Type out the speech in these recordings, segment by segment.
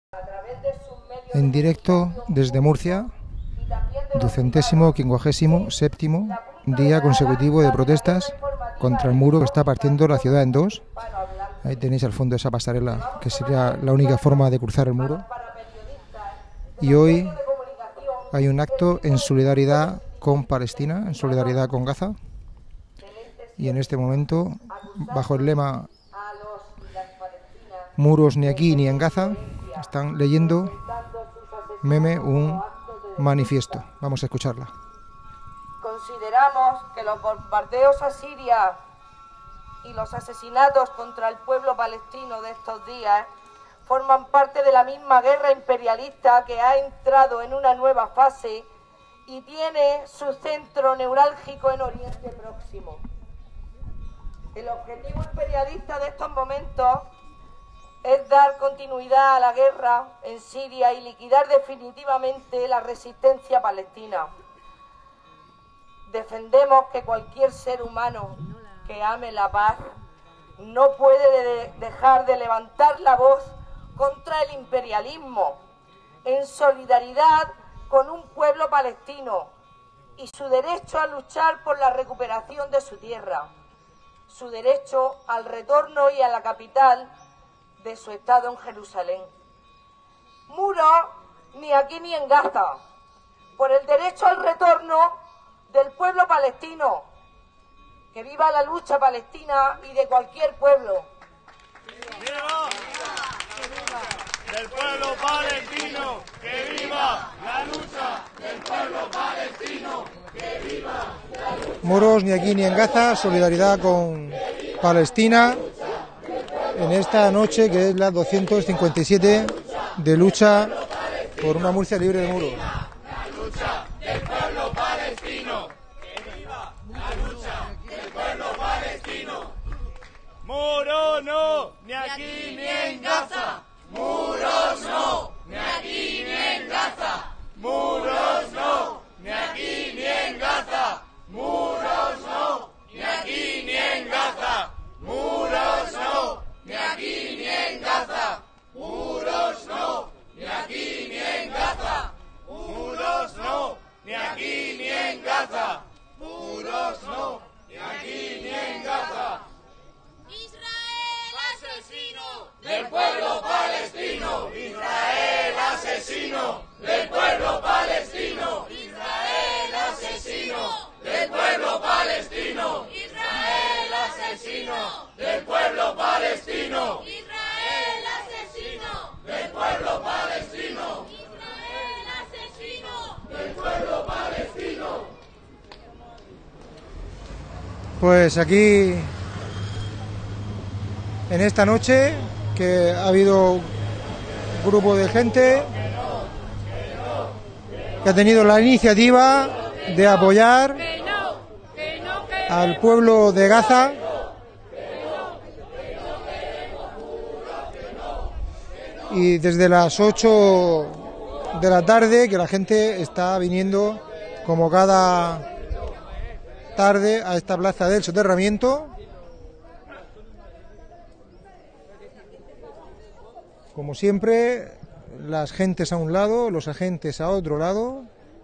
En directo desde Murcia, 257º día consecutivo de protestas contra el muro que está partiendo la ciudad en dos. Ahí tenéis al fondo esa pasarela, que sería la única forma de cruzar el muro. Y hoy hay un acto en solidaridad con Palestina, en solidaridad con Gaza. Y en este momento, bajo el lema "Muros ni aquí ni en Gaza", están leyendo un manifiesto. Vamos a escucharla. Consideramos que los bombardeos a Siria y los asesinatos contra el pueblo palestino de estos días forman parte de la misma guerra imperialista que ha entrado en una nueva fase y tiene su centro neurálgico en Oriente Próximo. El objetivo imperialista de estos momentos es dar continuidad a la guerra en Siria y liquidar definitivamente la resistencia palestina. Defendemos que cualquier ser humano que ame la paz no puede dejar de levantar la voz contra el imperialismo, en solidaridad con un pueblo palestino y su derecho a luchar por la recuperación de su tierra, su derecho al retorno y a la capital de su estado en Jerusalén. Muro ni aquí ni en Gaza, por el derecho al retorno del pueblo palestino. Que viva la lucha palestina y de cualquier pueblo. ¡Viva! ¡Del pueblo palestino! ¡Que viva la lucha del pueblo palestino! ¡Que viva la lucha! Muros ni aquí ni en Gaza, solidaridad con Palestina en esta noche que es la 257 de lucha por una Murcia libre de muros. La lucha del pueblo palestino. ¡Que viva la lucha del pueblo palestino! ¡Muros no! ¡Ni aquí ni en Gaza! ¡Muros no! ¡Ni aquí ni en Gaza! ¡Muros no! ¡Ni aquí ni en Gaza! ¡Muros no! ¡Ni aquí ni en Gaza! ¡Muros no! ¡Ni aquí ni en Gaza! ¡Muros no! ¡Ni aquí ni en Gaza! ¡Muros no! ¡Ni aquí ni en Gaza! ¡Muros no! ¡Ni aquí ni en Gaza! ¡Israel asesino! ¡Del pueblo palestino! ¡Israel asesino! ¡Del pueblo palestino! ¡Israel asesino! ¡Del pueblo palestino! ¡Israel asesino! ¡Del pueblo palestino! ¡Israel asesino! ¡Del pueblo palestino! ¡Israel asesino! ¡Del pueblo palestino! Pues aquí, en esta noche, que ha habido un grupo de gente que ha tenido la iniciativa de apoyar al pueblo de Gaza y desde las 8 de la tarde que la gente está viniendo como cada tarde a esta plaza del soterramiento. Como siempre, las gentes a un lado, los agentes a otro lado.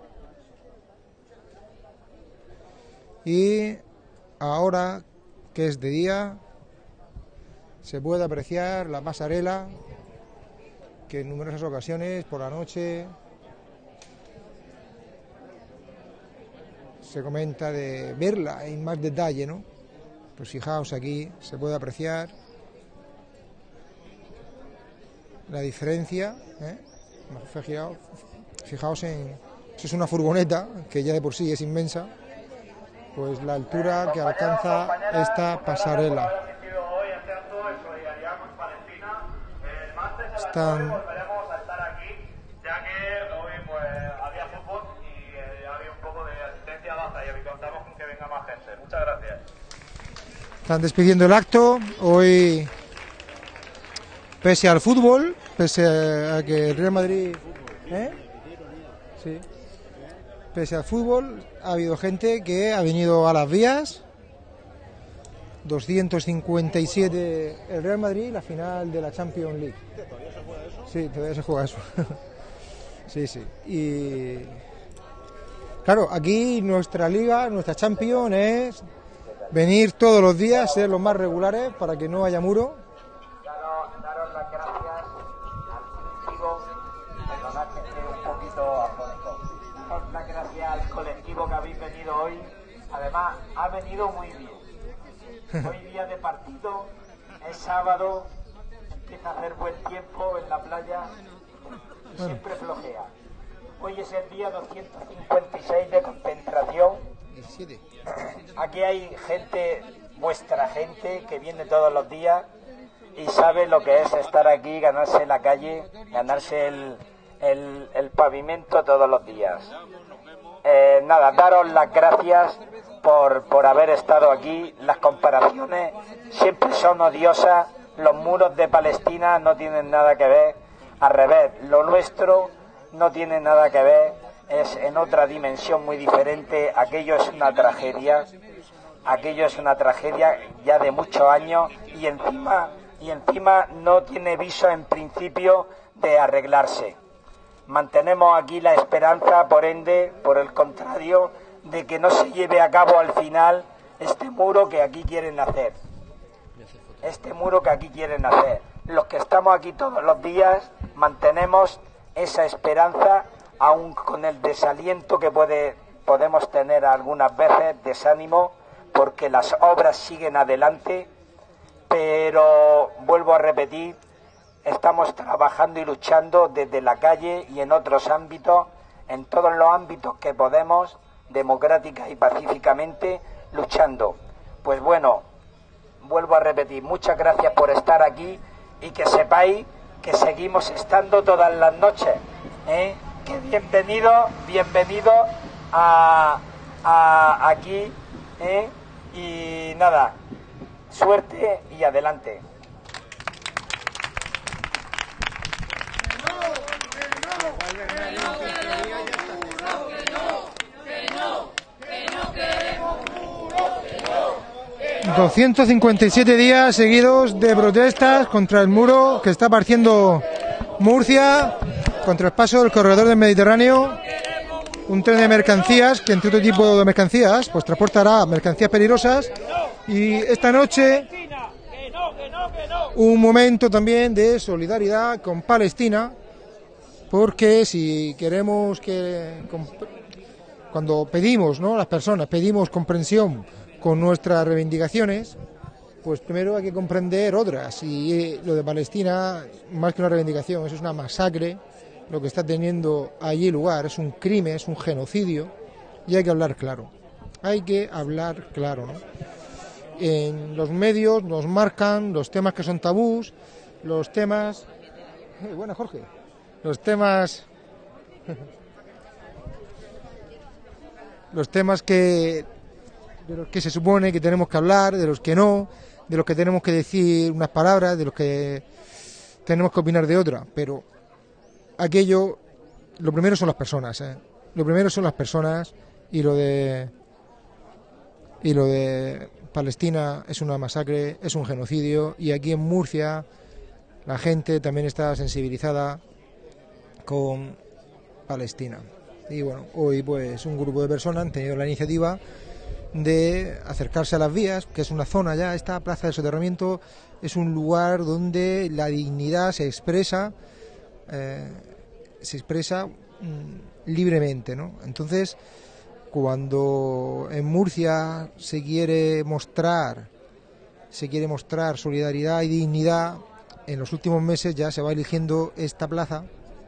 Y ahora que es de día, se puede apreciar la pasarela que en numerosas ocasiones por la noche se comenta de verla en más detalle, ¿no? Pues fijaos, aquí se puede apreciar la diferencia, ¿eh? Fijaos en... Eso es una furgoneta que ya de por sí es inmensa, pues la altura que alcanza esta pasarela. Están... Volveremos a estar aquí, ya que hoy pues había fútbol y había un poco de asistencia baja y contamos con que venga más gente. Muchas gracias. Están despidiendo el acto. Hoy, pese al fútbol, pese a que el Real Madrid... Sí. Pese al fútbol, ha habido gente que ha venido a las vías. 257 el Real Madrid, la final de la Champions League. ¿Todavía se juega eso? Sí, todavía se juega eso. Sí, sí. Y claro, aquí nuestra liga, nuestra Champions es venir todos los días, ser los más regulares para que no haya muro. Daros las gracias al colectivo, perdonad que esté un poquito afónico. Daros las gracias al colectivo que habéis venido hoy. Además, ha venido muy bien. Hoy día de partido, es sábado, empieza a hacer buen tiempo en la playa y siempre flojea. Hoy es el día 256 de concentración. 17. Aquí hay gente, vuestra gente, que viene todos los días y sabe lo que es estar aquí, ganarse la calle, ganarse el pavimento todos los días. Nada, daros las gracias por haber estado aquí. Las comparaciones siempre son odiosas. Los muros de Palestina no tienen nada que ver. Al revés, lo nuestro no tiene nada que ver. Es en otra dimensión muy diferente. Aquello es una tragedia. Aquello es una tragedia ya de muchos años y encima no tiene viso en principio de arreglarse. Mantenemos aquí la esperanza, por ende, por el contrario, de que no se lleve a cabo al final este muro que aquí quieren hacer. Este muro que aquí quieren hacer. Los que estamos aquí todos los días mantenemos esa esperanza, aun con el desaliento que podemos tener algunas veces, desánimo, porque las obras siguen adelante, pero vuelvo a repetir, estamos trabajando y luchando desde la calle y en otros ámbitos, en todos los ámbitos que podemos, democrática y pacíficamente, luchando. Pues bueno, vuelvo a repetir, muchas gracias por estar aquí y que sepáis que seguimos estando todas las noches, que bienvenido a aquí, y nada, suerte y adelante. ...257 días seguidos de protestas contra el muro que está partiendo Murcia, contra el paso del corredor del Mediterráneo, un tren de mercancías que, entre otro tipo de mercancías, pues transportará mercancías peligrosas. Y esta noche un momento también de solidaridad con Palestina, porque si queremos que, cuando pedimos, ¿no?, las personas pedimos comprensión con nuestras reivindicaciones, pues primero hay que comprender otras, y lo de Palestina, más que una reivindicación, eso es una masacre, lo que está teniendo allí lugar, es un crimen, es un genocidio, y hay que hablar claro, ¿no? En los medios nos marcan los temas que son tabús, los temas... Buena, Jorge. Los temas que de los que se supone que tenemos que hablar, de los que no, de los que tenemos que decir unas palabras, de los que tenemos que opinar de otra, pero aquello, lo primero son las personas, lo primero son las personas, y lo de Palestina es una masacre, es un genocidio, y aquí en Murcia la gente también está sensibilizada con Palestina. Y bueno, hoy pues un grupo de personas han tenido la iniciativa de acercarse a las vías, que es una zona ya, esta plaza de soterramiento es un lugar donde la dignidad se expresa libremente, ¿no? Entonces, cuando en Murcia se quiere mostrar solidaridad y dignidad, en los últimos meses ya se va eligiendo esta plaza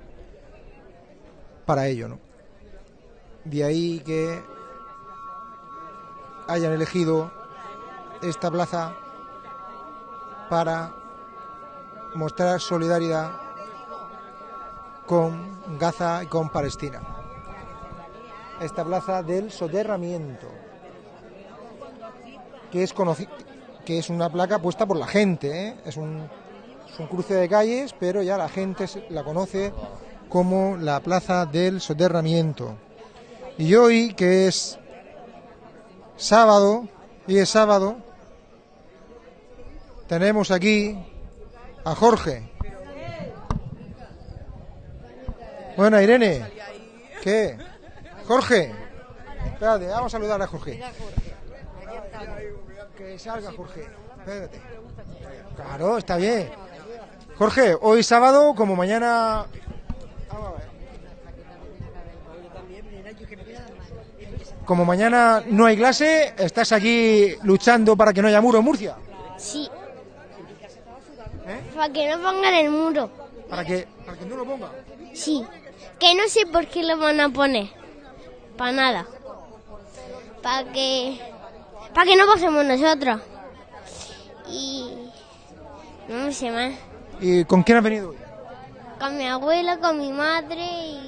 para ello, ¿no? De ahí que hayan elegido esta plaza para mostrar solidaridad con Gaza y con Palestina. Esta plaza del soterramiento, que es una placa puesta por la gente, es un cruce de calles, pero ya la gente la conoce como la plaza del soterramiento. Y hoy, que es sábado, tenemos aquí a Jorge. Bueno, Irene, ¿qué? Jorge, espérate, vamos a saludar a Jorge. Que salga Jorge, espérate. Claro, está bien. Jorge, hoy sábado, como mañana... Vamos a ver. Como mañana no hay clase, ¿estás aquí luchando para que no haya muro en Murcia? Sí. Para que no pongan el muro. ¿Para que no lo pongan? Sí. Que no sé por qué lo van a poner. Para nada. Para que no pasemos nosotros. Y no sé más. ¿Y con quién has venido hoy? Con mi abuela, con mi madre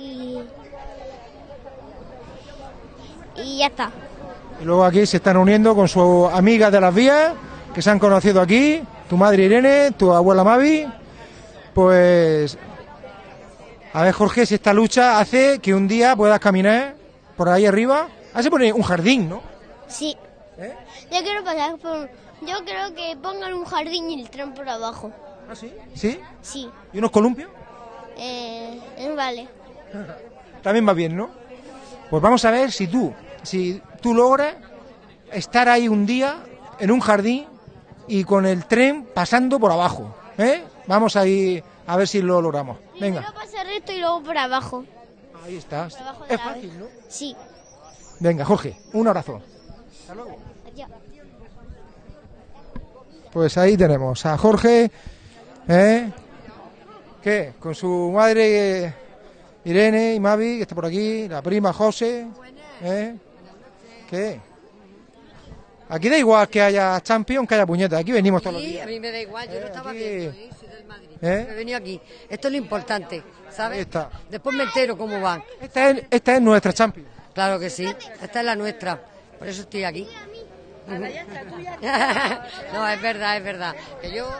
y ya está. Y luego aquí se están uniendo con su amiga de las vías, que se han conocido aquí, tu madre Irene, tu abuela Mavi. Pues, a ver Jorge, si esta lucha hace que un día puedas caminar por ahí arriba. Ahí se pone un jardín, ¿no? Sí. ¿Eh? Yo creo que pongan un jardín y el tren por abajo. ¿Ah, sí? ¿Sí? Sí. ¿Y unos columpios? Vale. También va bien, ¿no? Pues vamos a ver si tú logras estar ahí un día en un jardín y con el tren pasando por abajo, ¿eh? Vamos a ir a ver si lo logramos. Venga. Primero pasar recto y luego por abajo. Ahí estás. Por abajo de Es la fácil, ¿no? Sí. Venga, Jorge, un abrazo. Hasta luego. Adiós. Pues ahí tenemos a Jorge, ¿eh? ¿Qué? Con su madre Irene y Mavi, que está por aquí, la prima José, ¿eh? ¿Qué? Aquí da igual que haya Champions, que haya puñetas, aquí venimos todos los días. A mí me da igual, yo lo estaba aquí... viendo, soy del Madrid. ¿Eh? Me he venido aquí. Esto es lo importante, ¿sabes? Ahí está. Después me entero cómo van. Esta es nuestra Champions. Claro que sí, esta es la nuestra. Por eso estoy aquí. No, es verdad. Que yo,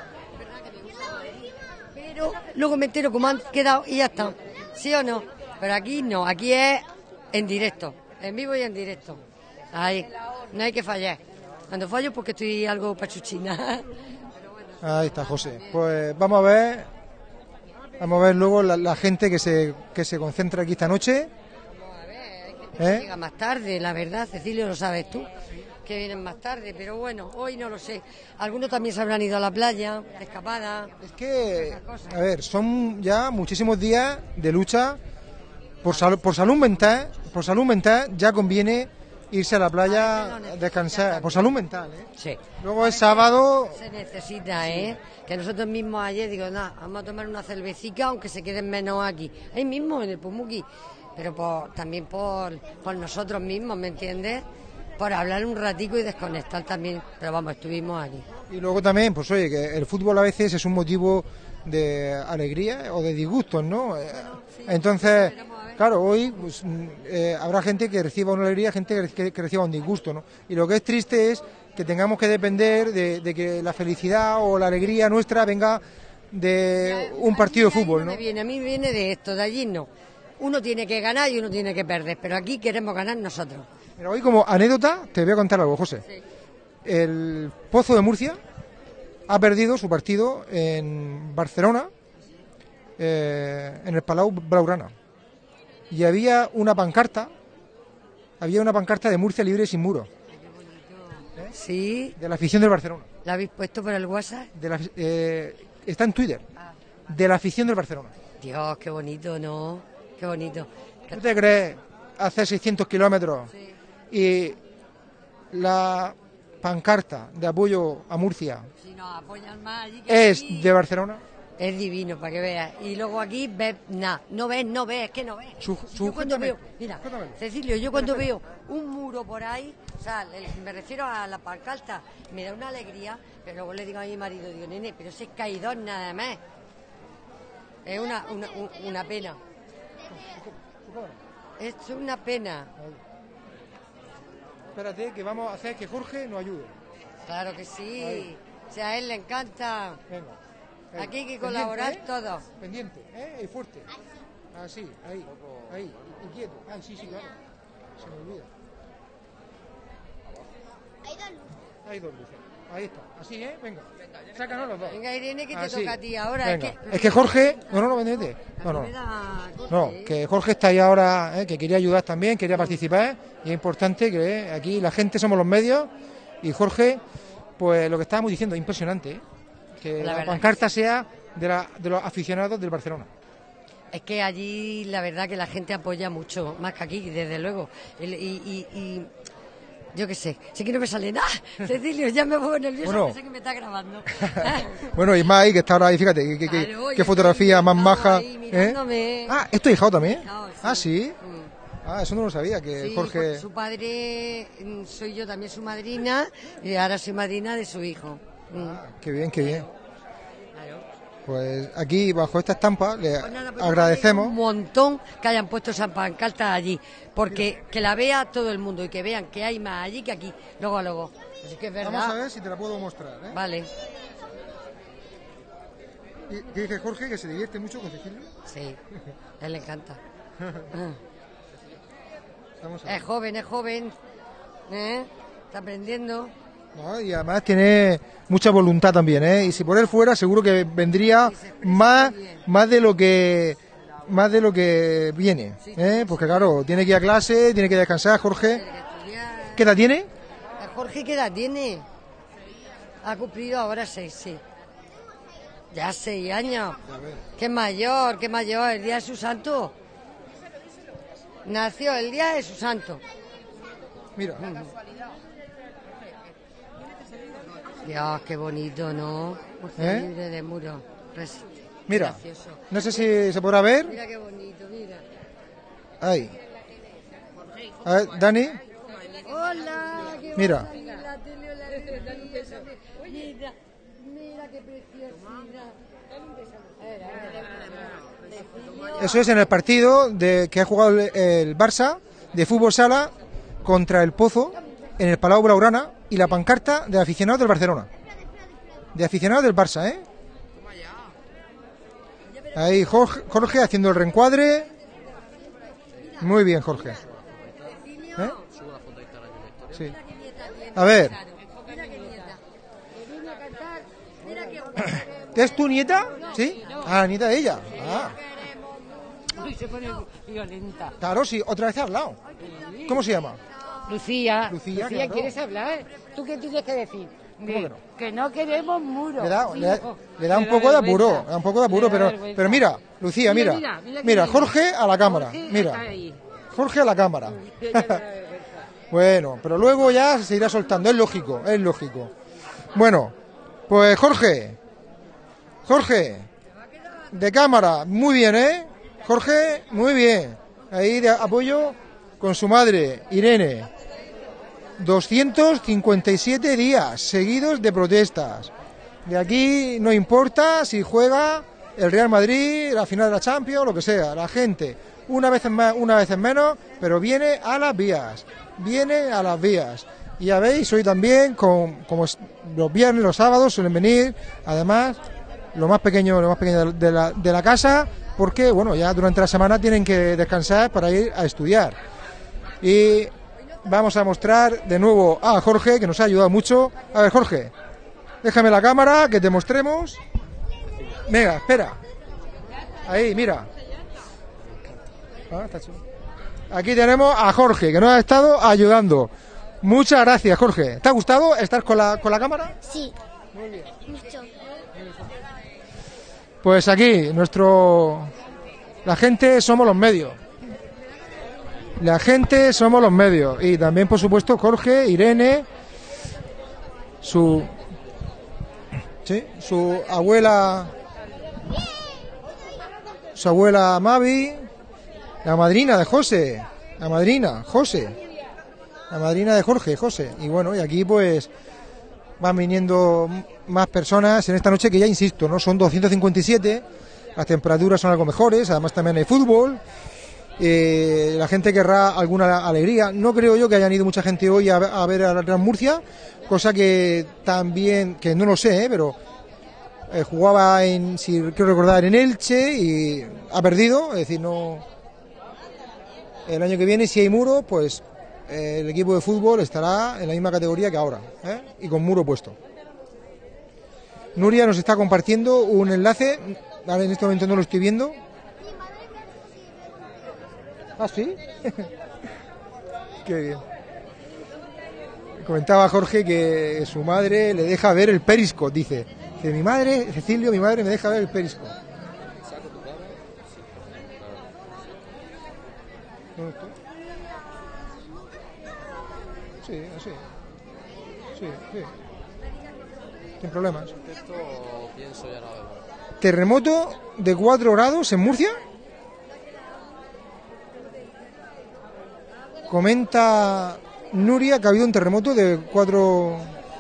pero luego me entero cómo han quedado y ya está. ¿Sí o no? Pero aquí no, aquí es en directo, en vivo y en directo. Ahí, no hay que fallar. Cuando fallo porque estoy algo pachuchina. Ahí está José. Pues vamos a ver luego la gente que se concentra aquí esta noche. Llega más tarde, la verdad, Cecilio, lo sabes tú, que vienen más tarde, pero bueno, hoy no lo sé. Algunos también se habrán ido a la playa, de escapada. Es que, a ver, son ya muchísimos días de lucha por salud mental. Por salud mental ya conviene irse a la playa a descansar, por salud mental, ¿eh? Sí. Luego es sábado. Se necesita, ¿eh? Que nosotros mismos ayer, digo, nada, vamos a tomar una cervecita, aunque se queden menos aquí. Ahí mismo, en el Pumuqui. Pero también por nosotros mismos, ¿me entiendes? Por hablar un ratico y desconectar también. Pero vamos, estuvimos aquí. Y luego también, pues oye, que el fútbol a veces es un motivo de alegría o de disgustos, ¿no? Sí, entonces, claro, hoy pues, habrá gente que reciba una alegría, gente que reciba un disgusto, ¿no? Y lo que es triste es que tengamos que depender de que la felicidad o la alegría nuestra venga de un partido de fútbol, ¿no? A mí me viene de esto, de allí no. Uno tiene que ganar y uno tiene que perder, pero aquí queremos ganar nosotros. Pero hoy como anécdota te voy a contar algo, José. Sí. El Pozo de Murcia ha perdido su partido en Barcelona, en el Palau Blaugrana. Y había una pancarta de Murcia libre y sin muros. Sí. De la afición del Barcelona. ¿La habéis puesto por el WhatsApp? Está en Twitter. De la afición del Barcelona. Dios, qué bonito, ¿no? Qué bonito. ¿Tú te crees hacer 600 kilómetros y la pancarta de apoyo a Murcia es de Barcelona? Es divino, para que veas. Y luego aquí ves nada. No ves, es que no ves. Yo cuando veo, mira, Cecilio, yo cuando veo un muro por ahí, o sea, me refiero a la pancarta, me da una alegría, pero luego le digo a mi marido, digo, nene, pero si es caído nada más. Es una pena. Es una pena. Espérate, que vamos a hacer que Jorge nos ayude. Claro que sí. Ahí. O sea, a él le encanta. Venga. Aquí hay que colaborar todos. Pendiente, y fuerte. Así, ahí. Y quieto. Sí, claro. Se me olvida. Hay dos luces. Hay dos luces. Ahí está, así, venga, sácanos los dos. Venga, Irene, que te Así. toca a ti ahora. Venga. Es que Jorge, no, que Jorge está ahí ahora, que quería ayudar también, quería participar, y es importante que aquí la gente somos los medios, y Jorge, pues lo que estábamos diciendo, es impresionante, que la pancarta sea de los aficionados del Barcelona. Es que allí la verdad que la gente apoya mucho, más que aquí, desde luego. Y yo qué sé, sé que no me sale nada. Cecilio, ya me voy nerviosa, Bueno. pensé que me está grabando. Bueno, y más ahí, que está ahora ahí, fíjate, Claro, qué fotografía más maja. ahí mirándome. Ah, ¿es tu hijado también? Hijao, sí. Ah, sí. Mm. Ah, eso no lo sabía, que Sí, Jorge... porque su padre, soy yo también su madrina, y ahora soy madrina de su hijo. Qué bien, qué bien. Claro. Pues aquí, bajo esta estampa, le Pues nada, pues agradecemos. un montón que hayan puesto esa pancarta allí, porque que la vea todo el mundo y que vean que hay más allí que aquí, luego. Así que es verdad. Vamos a ver si te la puedo mostrar, ¿eh? Vale, ¿Qué dice Jorge, que se divierte mucho con Cecilio? sí, a él le encanta. Vamos a ver. Es joven, está aprendiendo. No, y además tiene mucha voluntad también, ¿eh? Y si por él fuera, seguro que vendría más de lo que viene, ¿eh? Porque claro, tiene que ir a clase, tiene que descansar, Jorge. ¿Qué edad tiene? Jorge, ¿qué edad tiene? Ha cumplido ahora 6, sí. Ya 6 años. Qué mayor, el día de su santo. Nació el día de su santo. Mira, Dios, qué bonito, ¿no? Murcia libre de muro. mira. Gracioso. No sé si se podrá ver. Mira qué bonito, mira. Ahí. A ver, Dani. Hola, qué Mira. va a salir la tele o la televisión. Mira qué preciosidad. Eso es en el partido que ha jugado el Barça de fútbol sala contra el Pozo en el Palau Blaugrana, y la pancarta de aficionados del Barcelona. De aficionados del Barça, ¿eh? Ahí Jorge haciendo el reencuadre. Muy bien, Jorge. ¿Eh? Sí. A ver. ¿Es tu nieta? ¿Sí? Ah, la nieta de ella. Ah. Uy, se pone violenta. Claro, sí, otra vez ha hablado. ¿Cómo se llama? Lucía, Lucía, claro. ¿quieres hablar? ¿Tú qué tienes que decir? ¿Cómo que no? Que no queremos muros. Le da un poco de apuro, pero mira, Lucía, mira, Jorge a la cámara, mira, Jorge a la cámara. Bueno, pero luego ya se irá soltando, es lógico. Bueno, pues Jorge, de cámara, muy bien, ¿eh? Jorge, muy bien. Ahí de apoyo con su madre, Irene. 257 días seguidos de protestas. De aquí no importa si juega el Real Madrid, la final de la Champions, lo que sea. La gente, una vez más, una vez menos, pero viene a las vías. Y ya veis, hoy también, como los viernes, los sábados, suelen venir, además, lo más pequeño de la casa, porque, bueno, ya durante la semana tienen que descansar para ir a estudiar. Y vamos a mostrar de nuevo a Jorge, que nos ha ayudado mucho. A ver, Jorge, déjame la cámara, que te mostremos. Venga, espera. Ahí, mira. Ah, está chulo. Aquí tenemos a Jorge, que nos ha estado ayudando. Muchas gracias, Jorge. ¿Te ha gustado estar con la cámara? Sí. Muy bien. Mucho. Pues aquí, la gente somos los medios. La gente somos los medios. Y también, por supuesto, Jorge, Irene, su abuela Mavi, la madrina de José, la madrina de Jorge, José. Y bueno, y aquí pues van viniendo más personas en esta noche, que ya insisto, no son 257, las temperaturas son algo mejores, además también hay fútbol. La gente querrá alguna alegría. No creo yo que hayan ido mucha gente hoy a ver a la Real Murcia, cosa que también, que no lo sé, pero jugaba si quiero recordar, en Elche, y ha perdido, es decir, no. El año que viene, si hay muro, pues el equipo de fútbol estará en la misma categoría que ahora, y con muro puesto. Nuria nos está compartiendo un enlace, ahora en este momento no lo estoy viendo. ¿Ah, sí? Qué bien. Comentaba Jorge que su madre le deja ver el Periscope, dice. Que mi madre, Cecilio, mi madre me deja ver el Periscope. Sí, así. Sí. Sin problemas. Terremoto de 4 grados en Murcia. Comenta Nuria que ha habido un terremoto de 4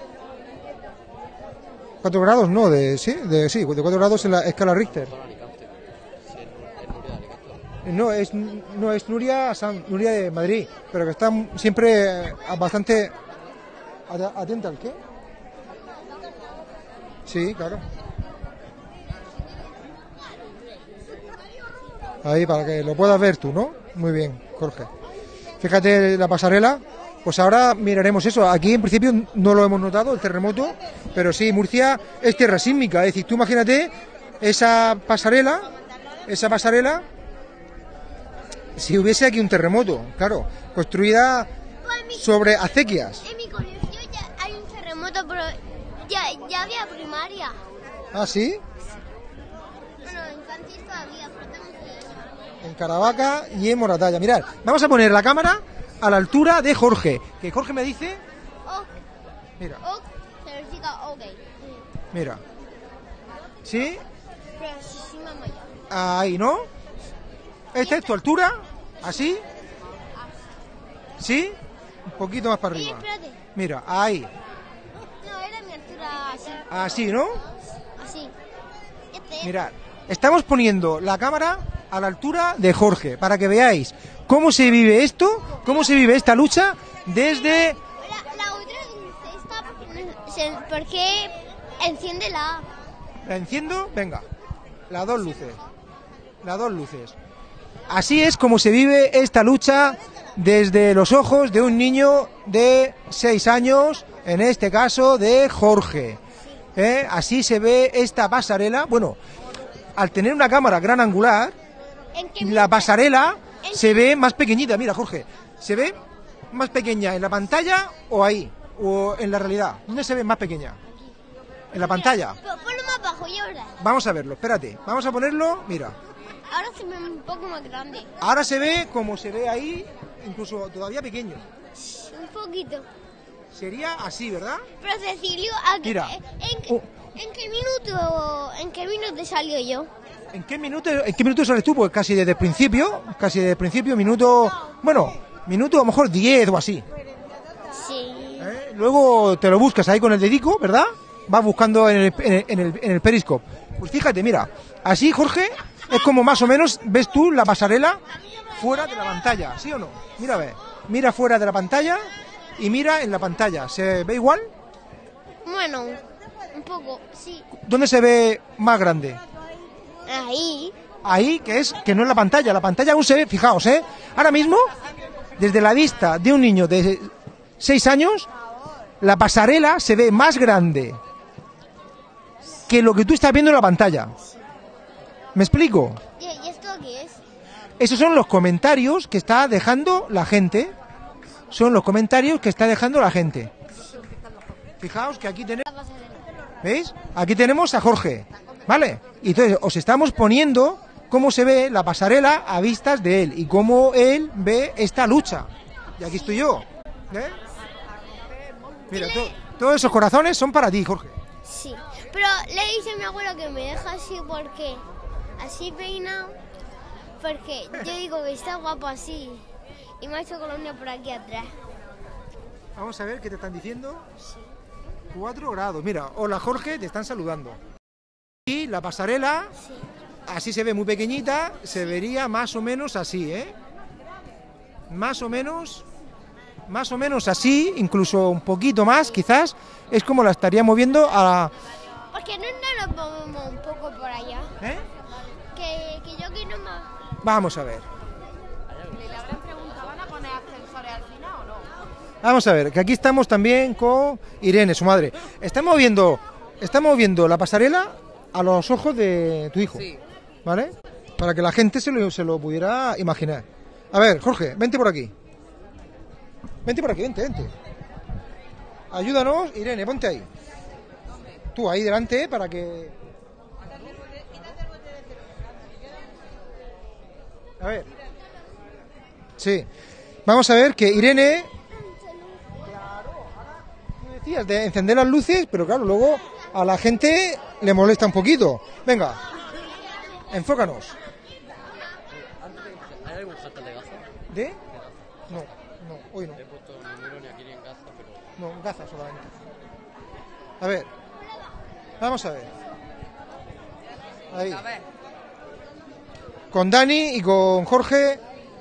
grados, no, de 4 grados en la escala Richter. No es Nuria de Madrid, pero que está siempre bastante atenta al qué. Sí, claro. Ahí para que lo puedas ver tú, ¿no? Muy bien, Jorge. Fíjate la pasarela. Pues ahora miraremos eso. Aquí en principio no lo hemos notado, el terremoto, pero sí, Murcia es tierra sísmica. Es decir, tú imagínate esa pasarela, si hubiese aquí un terremoto, claro, construida sobre acequias. En mi colegio ya hay un terremoto, pero ya había primaria. ¿Ah, sí? Bueno, en Cantis todavía, pero tengo que... En Caravaca y en Moratalla. Mirad, vamos a poner la cámara a la altura de Jorge, que Jorge me dice... Ok. Mira. Ok, significa ok. Mira. ¿Sí? Pero sí, mamá ya. Ahí, ¿no? ¿Esta es tu altura? ¿Así? ¿Sí? Un poquito más para arriba. Espérate. Mira, ahí. No, era mi altura así. Así, ¿no? Así. Mirad, estamos poniendo la cámara a la altura de Jorge, para que veáis cómo se vive esto, cómo se vive esta lucha desde... La otra está porque enciéndela. ¿La enciendo? Venga, las dos luces. Así es como se vive esta lucha desde los ojos de un niño de 6 años, en este caso de Jorge. Así se ve esta pasarela. Bueno, al tener una cámara gran angular, la pasarela se ve más pequeñita. Mira, Jorge, se ve más pequeña en la pantalla o ahí, o en la realidad. ¿Dónde se ve más pequeña? En la pantalla. Ponlo más bajo, ya verás. Vamos a verlo, espérate. Vamos a ponerlo, mira. Ahora se ve un poco más grande. Ahora se ve como se ve ahí, incluso todavía pequeño. Un poquito. Sería así, ¿verdad? Pero Cecilio, Mira. ¿en qué minuto salió yo? ¿En qué minuto sales tú? Pues casi desde el principio, minuto a lo mejor 10 o así. Sí. Luego te lo buscas ahí con el dedico, ¿verdad? Vas buscando en el Periscope. Pues fíjate, mira, así, Jorge, es como más o menos ves tú la pasarela fuera de la pantalla, ¿sí o no? Mira, ve, mira fuera de la pantalla y mira en la pantalla. ¿Se ve igual? Bueno, un poco, sí. ¿Dónde se ve más grande? Ahí. Ahí, que no es la pantalla aún se ve, fijaos, ahora mismo, desde la vista de un niño de 6 años, la pasarela se ve más grande que lo que tú estás viendo en la pantalla. ¿Me explico? ¿Y esto qué es? Esos son los comentarios que está dejando la gente. Fijaos que aquí tenemos... ¿Veis? Aquí tenemos a Jorge, ¿vale? Y entonces os estamos poniendo cómo se ve la pasarela a vistas de él y cómo él ve esta lucha. Y aquí estoy yo. Mira, todos esos corazones son para ti, Jorge. Sí, pero le dice a mi abuelo que me deja así porque así peinado, porque yo digo que está guapo así y me ha hecho colonia por aquí atrás. Vamos a ver qué te están diciendo. 4 grados. Mira, hola Jorge, te están saludando. Y la pasarela, sí. Así se ve muy pequeñita, se vería más o menos así, Más o menos así, incluso un poquito más, quizás, es como la estaríamos viendo a... ¿Por qué no nos movemos un poco por allá? Que yo quiero más. Vamos a ver. Le habrán preguntado, ¿van a poner ascensores al final o no? Vamos a ver, que aquí estamos también con Irene, su madre. Estamos viendo estamos viendo la pasarela a los ojos de tu hijo, Sí. ¿vale? Para que la gente se lo pudiera imaginar. A ver, Jorge, vente por aquí. Vente por aquí, vente. Ayúdanos, Irene, ponte ahí. Tú ahí delante, para que... A ver. Sí. Vamos a ver que Irene... Tú decías de encender las luces, pero claro, luego a la gente le molesta un poquito. Venga, enfócanos. ¿Hay algún hashtag de Gaza? ¿De? No, hoy no. He puesto ni muro ni aquí ni en Gaza, pero... No, Gaza solamente. A ver. Vamos a ver. Ahí. Con Dani y con Jorge.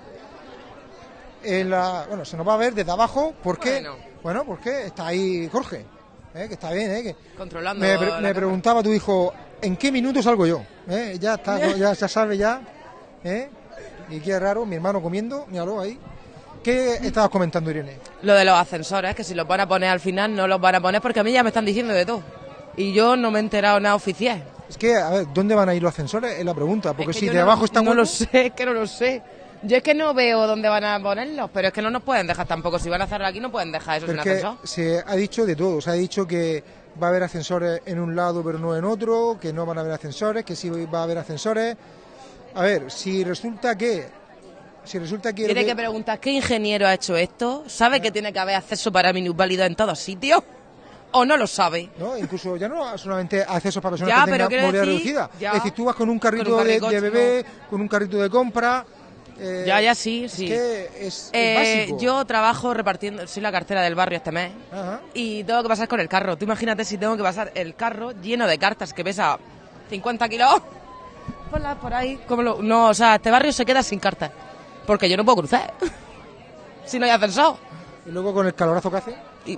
Bueno, se nos va a ver desde abajo porque... Bueno, porque está ahí Jorge. Que está bien, que Controlando. me preguntaba tu hijo, ¿en qué minuto salgo yo? Ya está, ya sabe ya. Y qué raro, mi hermano comiendo, míralo ahí. ¿Qué estabas comentando, Irene? Lo de los ascensores, que si los van a poner al final, no los van a poner porque a mí ya me están diciendo de todo. Y yo no me he enterado nada oficial. Es que, a ver, ¿dónde van a ir los ascensores? Es la pregunta, porque Es que si yo de abajo están... No lo sé, es que no lo sé. Yo es que no veo dónde van a ponerlos, pero es que no nos pueden dejar tampoco. Si van a hacerlo aquí, no pueden dejar eso sin Porque ascensor. se ha dicho de todo, se ha dicho que va a haber ascensores en un lado pero no en otro, que no van a haber ascensores, que sí va a haber ascensores. A ver, si resulta que... Tiene que preguntar qué ingeniero ha hecho esto, ¿sabe que tiene que haber acceso para minusválidos en todos sitios? ¿O no lo sabe? No, incluso ya no solamente accesos para personas Ya, que pero tengan quiero movilidad decir, reducida. ya. Es decir, tú vas con un carrito Con un de carricoche, bebé, con un carrito de compra... Ya, sí. Es que es básico. Yo trabajo repartiendo, soy la cartera del barrio este mes. Ajá. Y tengo que pasar con el carro. Tú imagínate si tengo que pasar el carro lleno de cartas que pesa 50 kilos. Ponlas por ahí. No, o sea, este barrio se queda sin cartas. Porque yo no puedo cruzar. Si no hay ascensor. Y luego con el calorazo que hace.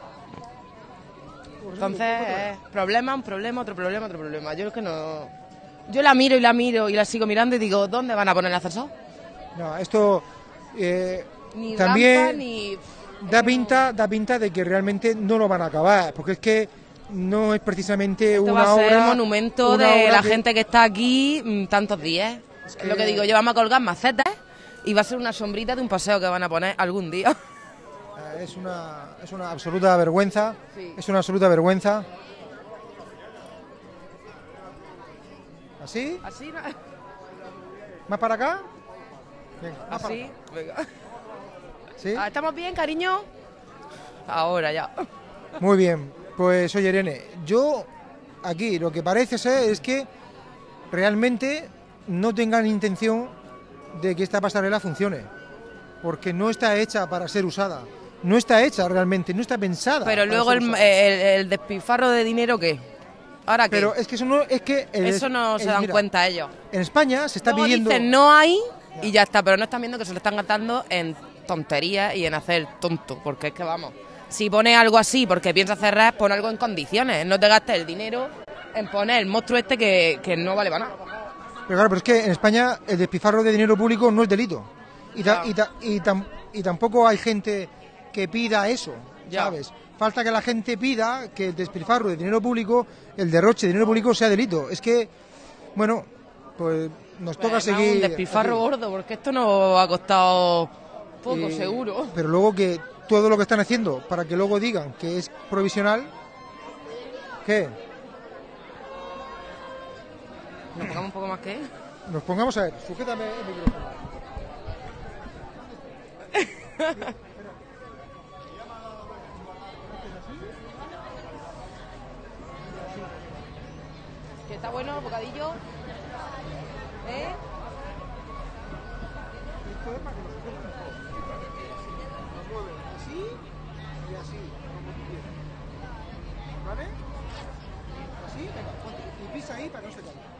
Entonces, problema, un problema, otro problema, otro problema. Yo es que no... Yo la miro y la sigo mirando y digo, ¿dónde van a poner el ascensor? No, esto Ni también rampa, ni... da pinta de que realmente no lo van a acabar, porque es que no es precisamente Esto una va a ser obra... el monumento una de obra la que- gente que está aquí tantos días. Es lo que digo, yo vamos a colgar macetas y va a ser una sombrita de un paseo que van a poner algún día. Es una absoluta vergüenza. Sí. Es una absoluta vergüenza. ¿Así? Así, ¿no? ¿Más para acá? Venga, más para Así, acá. venga. ¿Sí? ¿Estamos bien, cariño? Ahora ya. Muy bien. Pues oye, Irene, yo aquí lo que parece ser es que realmente no tengan intención de que esta pasarela funcione, porque no está hecha para ser usada, no está hecha realmente, no está pensada. Pero para luego ser usada. el despilfarro de dinero, ¿qué? ¿Ahora qué? Pero es que eso no es que Eso no se dan mira, cuenta ellos. En España se está Luego pidiendo. dicen no hay y ya está, pero no están viendo que se lo están gastando en tonterías y en hacer tonto, porque es que vamos, si pones algo así porque piensas cerrar, pon algo en condiciones, no te gastes el dinero en poner el monstruo este que no vale para nada. Pero claro, pero es que en España el despilfarro de dinero público no es delito. Y tampoco hay gente que pida eso, Ya. ¿sabes? Falta que la gente pida que el despilfarro de dinero público, el derroche de dinero público sea delito. Es que, bueno, pues nos toca Además, seguir... un despilfarro aquí. gordo, porque esto nos ha costado poco, Y- seguro. Pero luego que todo lo que están haciendo para que luego digan que es provisional, ¿qué? ¿Nos pongamos un poco más que él? Nos pongamos a ver, sujétame el micrófono. Que está bueno el bocadillo. ¿Eh? Esto es para que lo sujeten un poco. Lo mueven así y así, como tú quieras. ¿Vale? Así, venga, ponte. Y pisa ahí para que no se caiga.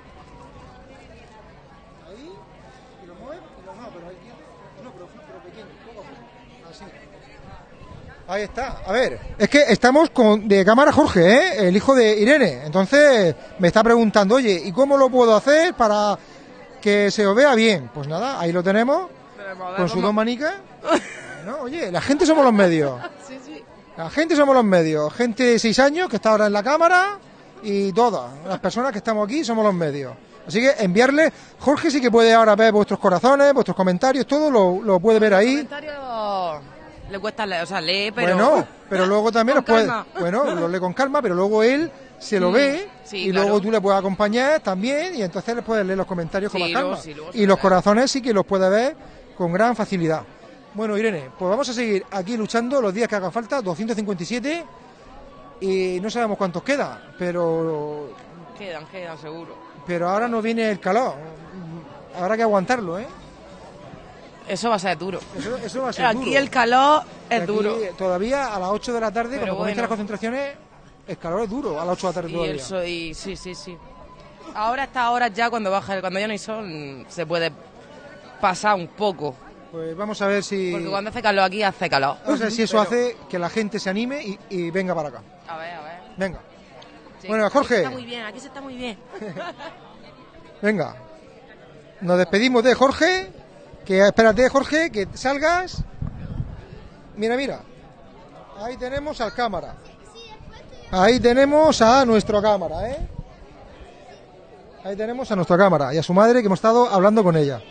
Ahí, y lo mueves, y lo no, pero ahí quieto. No, pero pequeño, poco a poco. Así. Ahí está. A ver, es que estamos de cámara Jorge, ¿eh? El hijo de Irene. Entonces me está preguntando, oye, ¿y cómo lo puedo hacer para que se os vea bien? Pues nada, ahí lo tenemos, con sus dos manicas. No, oye, la gente somos los medios. Sí, sí. La gente somos los medios. Gente de 6 años que está ahora en la cámara y todas las personas que estamos aquí somos los medios. Así que enviarle, Jorge sí que puede ahora ver vuestros corazones, vuestros comentarios, todo lo puede ver ahí. Los comentarios le cuesta leer, o sea, lee, pero... Bueno, pero luego también los puede... calma. Bueno, lo lee con calma, pero luego él se lo ve sí, y claro. luego tú le puedes acompañar también y entonces le puedes leer los comentarios con Sí, más calma. luego Y los corazones sí que los puede ver con gran facilidad. Bueno, Irene, pues vamos a seguir aquí luchando los días que haga falta, 257, y no sabemos cuántos quedan, pero Quedan, seguro. Pero ahora no viene el calor, habrá que aguantarlo, ¿eh? Eso va a ser duro. Eso va a ser Aquí duro. el calor es Aquí, duro. Todavía a las 8 de la tarde, Pero cuando comiencen bueno. las concentraciones, el calor es duro, a las 8 de la tarde todavía. Sí. Ahora a estas horas ya, cuando ya no hay sol, se puede pasar un poco. Pues vamos a ver si... Porque cuando hace calor aquí, hace calor. Vamos a ver si eso hace que la gente se anime y venga para acá. A ver. Venga. Sí, Bueno, Jorge. Aquí se está muy bien. Venga. Nos despedimos de Jorge. Que espérate, Jorge, que salgas. Mira. Ahí tenemos al cámara. Ahí tenemos a nuestra cámara, ¿eh? Ahí tenemos a nuestra cámara y a su madre que hemos estado hablando con ella.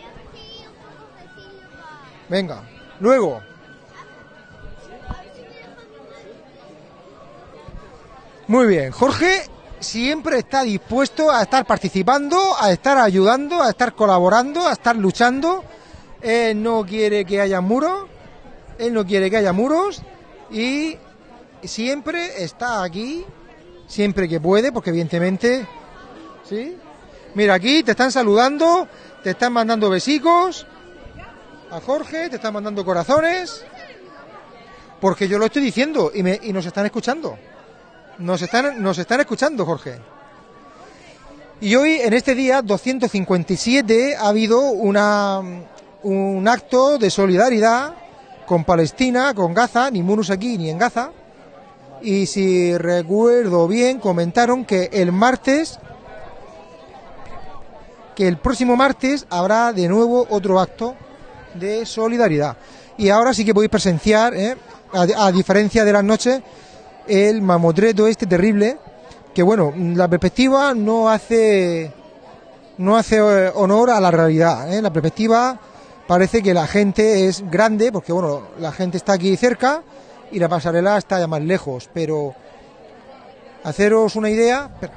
Venga, luego. Muy bien, Jorge siempre está dispuesto a estar participando, a estar ayudando, a estar colaborando, a estar luchando. Él no quiere que haya muros, y siempre está aquí, siempre que puede, porque evidentemente, ¿sí? Mira, aquí te están saludando, te están mandando besicos. A Jorge, te están mandando corazones, porque yo lo estoy diciendo y nos están escuchando. Nos están escuchando, Jorge. Y hoy, en este día 257, ha habido un acto de solidaridad con Palestina, con Gaza, ni muros aquí ni en Gaza. Y si recuerdo bien, comentaron que el próximo martes habrá de nuevo otro acto de solidaridad. Y ahora sí que podéis presenciar, a diferencia de las noches, el mamotreto este terrible, que bueno, la perspectiva no hace honor a la realidad, La perspectiva parece que la gente es grande, porque bueno, la gente está aquí cerca y la pasarela está ya más lejos, pero haceros una idea... Espera.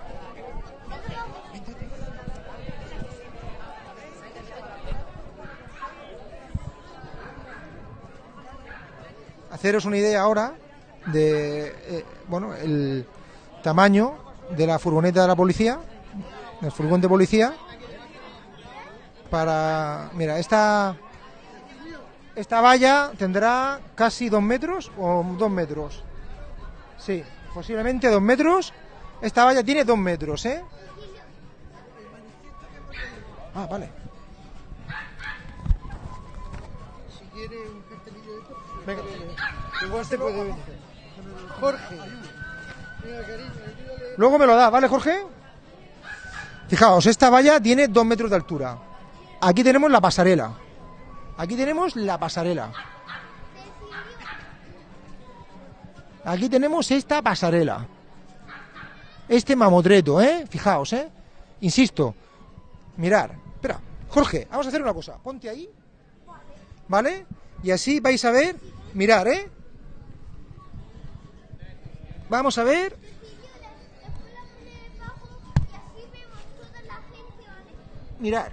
Haceros una idea ahora de el tamaño de la furgoneta de la policía, el furgón de policía. Mira, esta valla tendrá casi 2 metros o 2 metros. Sí, posiblemente 2 metros. Esta valla tiene 2 metros, ¿eh? Ah, vale. Si quiere un cartelillo de esto, venga. Igual se puede venir. Jorge. Luego me lo da, ¿vale, Jorge? Fijaos, esta valla tiene 2 metros de altura. Aquí tenemos la pasarela. Aquí tenemos esta pasarela. Este mamotreto, Fijaos, Insisto. Mirar. Espera, Jorge, vamos a hacer una cosa. Ponte ahí. ¿Vale? Y así vais a ver. Mirar, Vamos a ver. Mirar.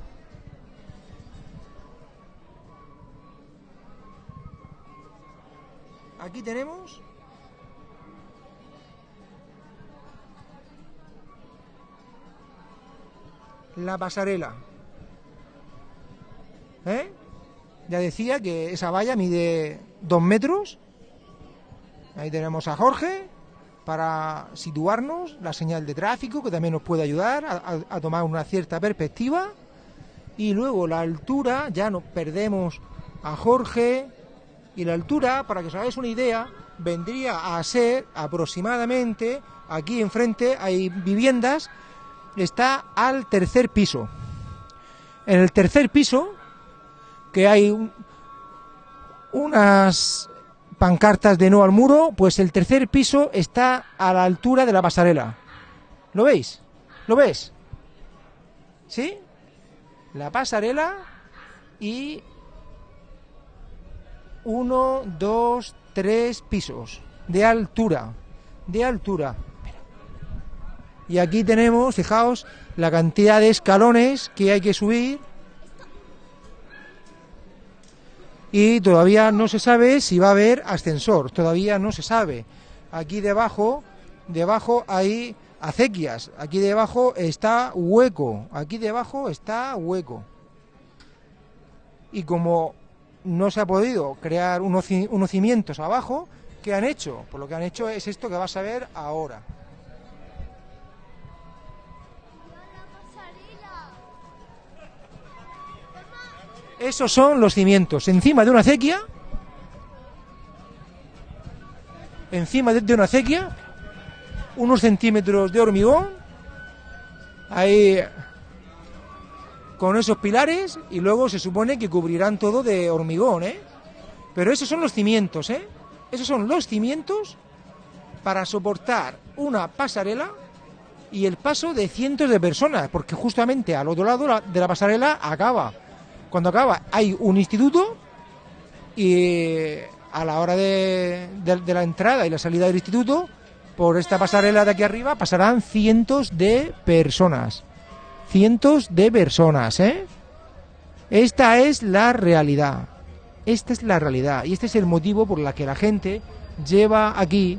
Aquí tenemos la pasarela. Ya decía que esa valla mide 2 metros. Ahí tenemos a Jorge para situarnos, la señal de tráfico que también nos puede ayudar a tomar una cierta perspectiva. Y luego la altura, ya nos perdemos a Jorge. Y la altura, para que os hagáis una idea, vendría a ser aproximadamente, aquí enfrente hay viviendas, está al 3er piso. En el 3er piso, que hay unas pancartas de no al muro, pues el 3er piso está a la altura de la pasarela. ¿Lo veis? ¿Lo ves? ¿Sí? La pasarela y 1, 2, 3 pisos de altura. De altura. Y aquí tenemos, fijaos, la cantidad de escalones que hay que subir. Y todavía no se sabe si va a haber ascensor. Todavía no se sabe. Aquí debajo hay acequias. Aquí debajo está hueco. Aquí debajo está hueco. Y como no se ha podido crear unos cimientos abajo, ¿qué han hecho? Pues lo que han hecho es esto que vas a ver ahora. Esos son los cimientos. Encima de una acequia. Encima de una acequia. Unos centímetros de hormigón. Ahí. Con esos pilares. Y luego se supone que cubrirán todo de hormigón, ¿eh? Pero esos son los cimientos, ¿eh? Esos son los cimientos para soportar una pasarela y el paso de cientos de personas. Porque justamente al otro lado de la pasarela acaba. Cuando acaba hay un instituto y a la hora de la entrada y la salida del instituto, por esta pasarela de aquí arriba pasarán cientos de personas. Cientos de personas, ¿eh? Esta es la realidad. Esta es la realidad y este es el motivo por el que la gente lleva aquí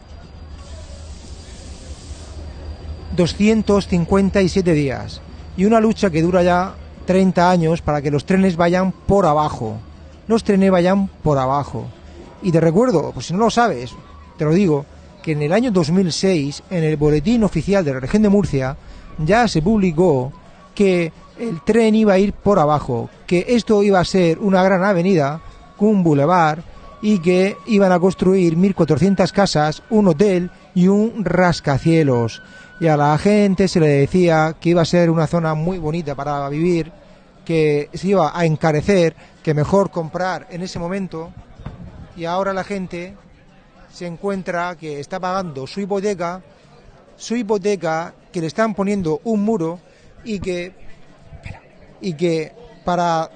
257 días y una lucha que dura ya 30 años para que los trenes vayan por abajo. Los trenes vayan por abajo. Y te recuerdo, pues si no lo sabes, te lo digo, que en el año 2006, en el boletín oficial de la región de Murcia, ya se publicó que el tren iba a ir por abajo, que esto iba a ser una gran avenida, un bulevar, y que iban a construir 1.400 casas, un hotel y un rascacielos. Y a la gente se le decía que iba a ser una zona muy bonita para vivir, que se iba a encarecer, que mejor comprar en ese momento, y ahora la gente se encuentra que está pagando su hipoteca, que le están poniendo un muro y que para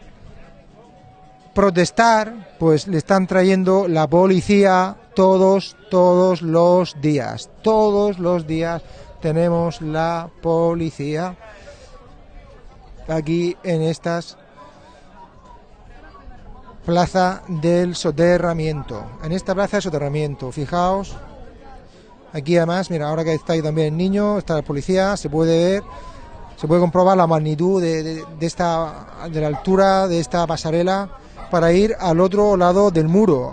protestar pues le están trayendo la policía todos los días. Todos los días tenemos la policía aquí en estas plaza del soterramiento. En esta plaza de soterramiento, fijaos, aquí además, mira, ahora que está ahí también el niño, está la policía, se puede ver, se puede comprobar la magnitud de la altura de esta pasarela para ir al otro lado del muro,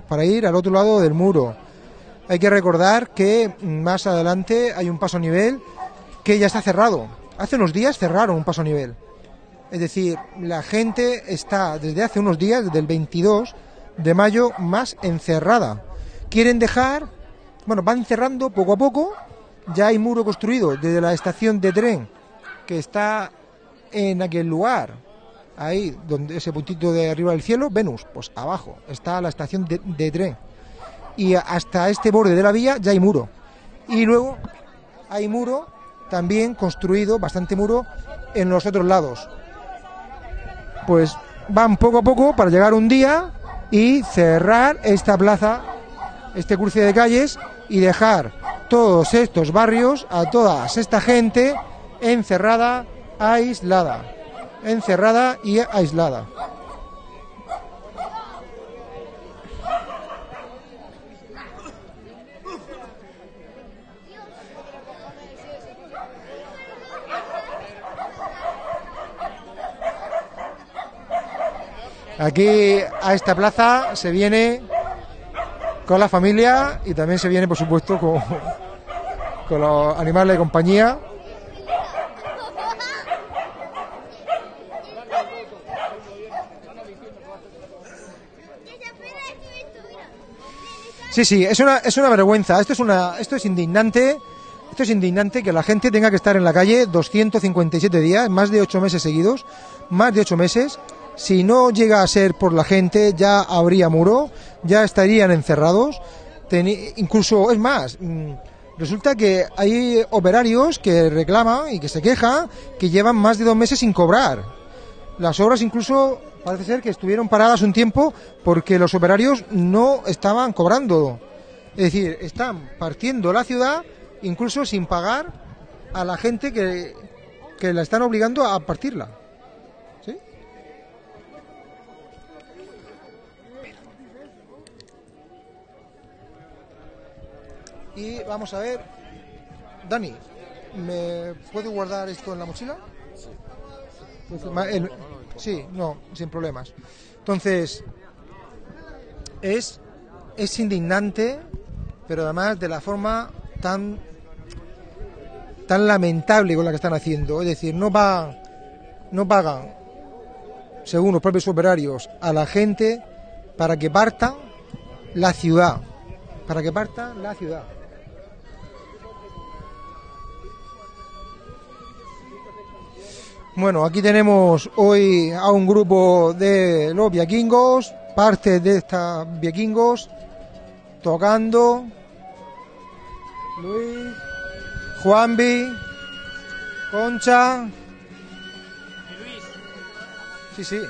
Hay que recordar que más adelante hay un paso a nivel que ya está cerrado. Hace unos días cerraron un paso a nivel. Es decir, la gente está desde hace unos días, desde el 22 de mayo, más encerrada. Quieren dejar, van cerrando poco a poco. Ya hay muro construido desde la estación de tren que está en aquel lugar, ahí donde ese puntito de arriba del cielo, Venus, pues abajo está la estación de tren. Y hasta este borde de la vía ya hay muro. Y luego hay muro también construido, bastante muro, en los otros lados. Pues van poco a poco para llegar un día y cerrar esta plaza, este cruce de calles, y dejar todos estos barrios, a toda esta gente encerrada, aislada. Encerrada y aislada. Aquí a esta plaza se viene con la familia y también se viene, por supuesto, con los animales de compañía. Sí, es una vergüenza. Esto es indignante. Esto es indignante que la gente tenga que estar en la calle 257 días, más de 8 meses seguidos, más de 8 meses. Si no llega a ser por la gente, ya habría muro, ya estarían encerrados. Incluso, es más, Resulta que hay operarios que reclaman y que se quejan que llevan más de 2 meses sin cobrar. Las obras incluso parece ser que estuvieron paradas un tiempo porque los operarios no estaban cobrando. Es decir, están partiendo la ciudad incluso sin pagar a la gente que la están obligando a partirla. ¿Sí? Y vamos a ver, Dani, ¿me puedo guardar esto en la mochila? Sí. Sí, no, sin problemas. Entonces, es indignante, pero además de la forma tan lamentable con la que están haciendo. Es decir, no pagan, según los propios operarios, a la gente para que parta la ciudad. Bueno, aquí tenemos hoy a un grupo de los vikingos, parte de estos vikingos, tocando. Luis, Juanvi, Concha. ¿Y Luis? Sí, sí.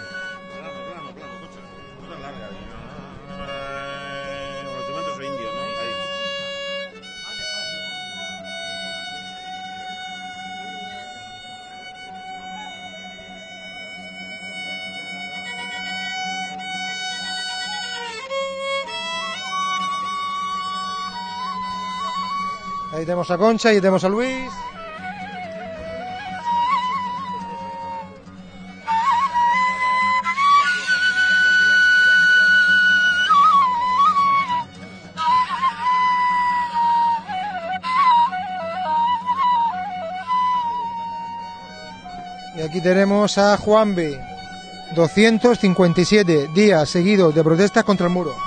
Ahí tenemos a Concha y tenemos a Luis. Y aquí tenemos a Juanvi. 257 días seguidos de protestas contra el muro.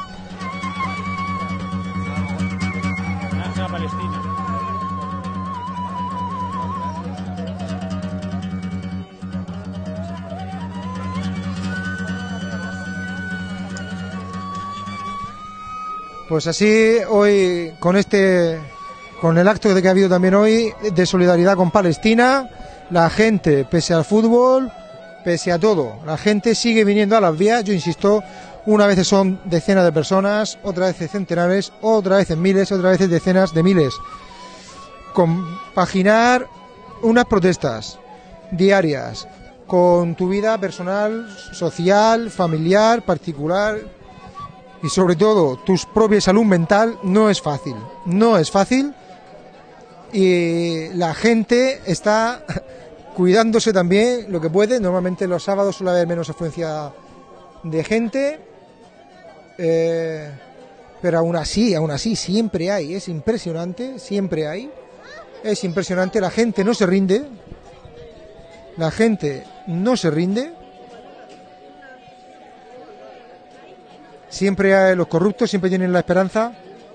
Pues así hoy con el acto que ha habido también hoy de solidaridad con Palestina, la gente, pese al fútbol, pese a todo, la gente sigue viniendo a las vías. Yo insisto, una vez son decenas de personas, otra vez centenares, otra vez miles, otra vez decenas de miles. Compaginar unas protestas diarias con tu vida personal, social, familiar, particular y sobre todo tu propia salud mental no es fácil y la gente está cuidándose también lo que puede. Normalmente los sábados suele haber menos afluencia de gente, pero aún así siempre hay, es impresionante, la gente no se rinde, siempre hay, los corruptos siempre tienen la esperanza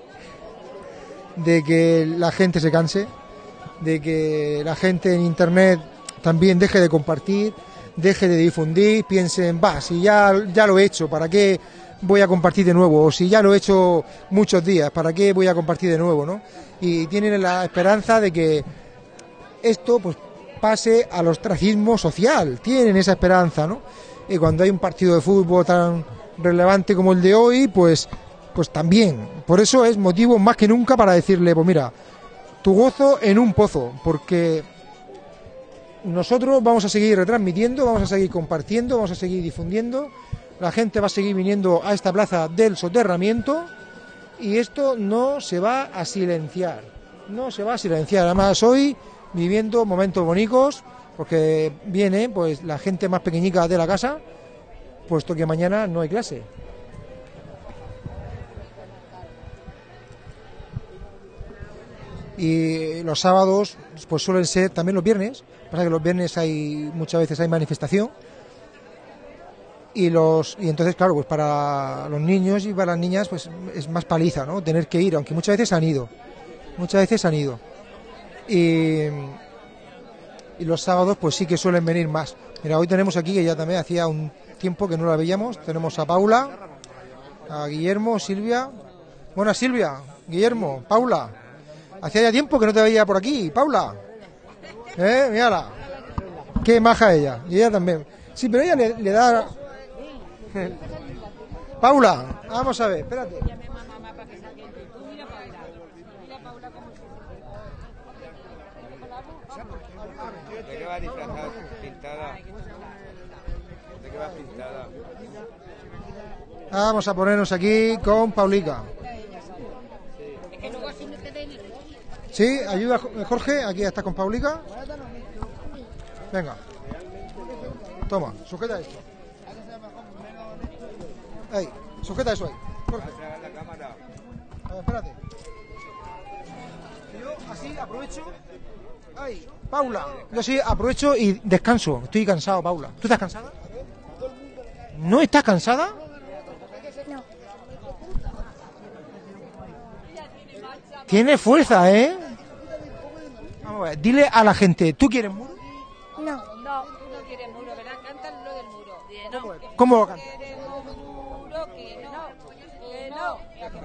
de que la gente se canse, de que la gente en internet también deje de compartir, deje de difundir, piensen, si ya lo he hecho, ¿para qué voy a compartir de nuevo? O si ya lo he hecho muchos días, ¿para qué voy a compartir de nuevo, no? Y tienen la esperanza de que esto pues pase al ostracismo social, tienen esa esperanza, ¿no? Y cuando hay un partido de fútbol tan relevante como el de hoy, pues también, por eso es motivo más que nunca para decirle, pues mira, tu gozo en un pozo, porque nosotros vamos a seguir retransmitiendo, vamos a seguir compartiendo, vamos a seguir difundiendo, la gente va a seguir viniendo a esta plaza del soterramiento y esto no se va a silenciar, además hoy viviendo momentos bonitos, porque viene pues la gente más pequeñica de la casa, puesto que mañana no hay clase. Y los sábados pues suelen ser también los viernes, pasa que los viernes muchas veces hay manifestación y entonces claro, pues para los niños y para las niñas pues es más paliza, ¿no? Tener que ir, aunque muchas veces han ido. Y los sábados pues sí que suelen venir más. Mira, hoy tenemos aquí, que ya también hacía un tiempo que no la veíamos, tenemos a Paula, a Guillermo, Silvia. Buenas, Silvia, Guillermo, Paula. Hacía ya tiempo que no te veía por aquí, Paula. Mírala. Qué maja ella. Y ella también. Sí, pero ella le da... Paula, vamos a ver, espérate. ¿De qué va disfrazada? Pintada. ¿De qué va pintada? Vamos a ponernos aquí con Paulica. Sí, ayuda Jorge, aquí está con Paulica. Venga. Toma, sujeta esto. Ahí, sujeta eso ahí. Jorge. A ver, espérate. Yo así aprovecho. Ahí, Paula. Yo así aprovecho y descanso. Estoy cansado, Paula. ¿Tú estás cansada? ¿No estás cansada? No. Tiene fuerza, ¿eh? Vamos a ver, dile a la gente, ¿tú quieres muro? No. No, tú no quieres muro, ¿verdad? Canta lo del muro. Dile, no. ¿Cómo lo cantas? Queremos muro, que no.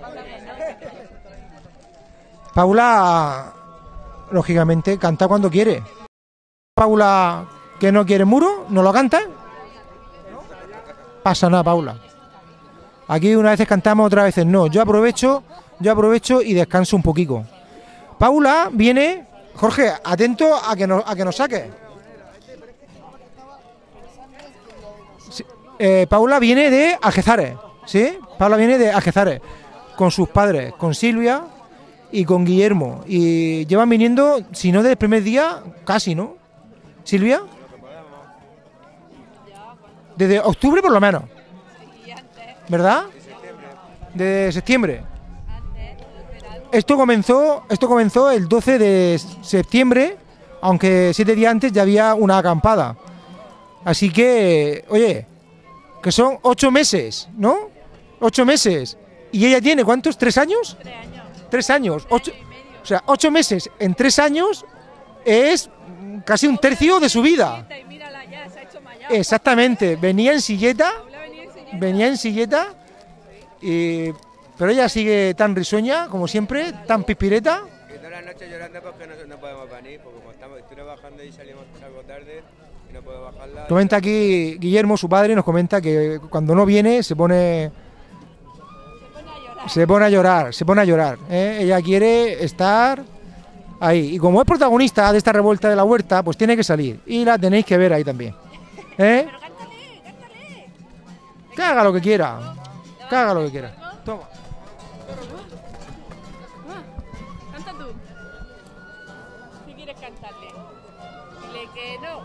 Paula, lógicamente, canta cuando quiere. Paula, que no quiere muro, ¿no lo canta? Pasa nada, Paula. Aquí unas veces cantamos, otras veces no. Yo aprovecho y descanso un poquito. Paula viene... Jorge, atento a que nos saque. Sí, Paula viene de Algezares, ¿sí? Paula viene de Algezares, con sus padres, con Silvia y con Guillermo. Y llevan viniendo, si no desde el primer día, casi, ¿no? ¿Silvia? Desde octubre por lo menos. ¿Verdad? De septiembre. Esto comenzó el 12 de septiembre, aunque 7 días antes ya había una acampada. Así que, oye, que son 8 meses, ¿no? 8 meses. ¿Y ella tiene cuántos? ¿3 años? 3 años. 8, o sea, 8 meses en 3 años es casi un tercio de su vida. Exactamente. Venía en silleta, pero ella sigue tan risueña como siempre, tan pispireta. Y todas las noches llorando porque no podemos venir, porque como estoy trabajando y salgo tarde y no puedo bajarla. Comenta aquí Guillermo, su padre, nos comenta que cuando no viene se pone a llorar. Ella quiere estar ahí. Y como es protagonista de esta revuelta de la huerta, pues tiene que salir. Y la tenéis que ver ahí también. Pero cántale. Que haga lo que quiera. Toma. Canta tú. ¿Qué quieres cantarle? Dile que no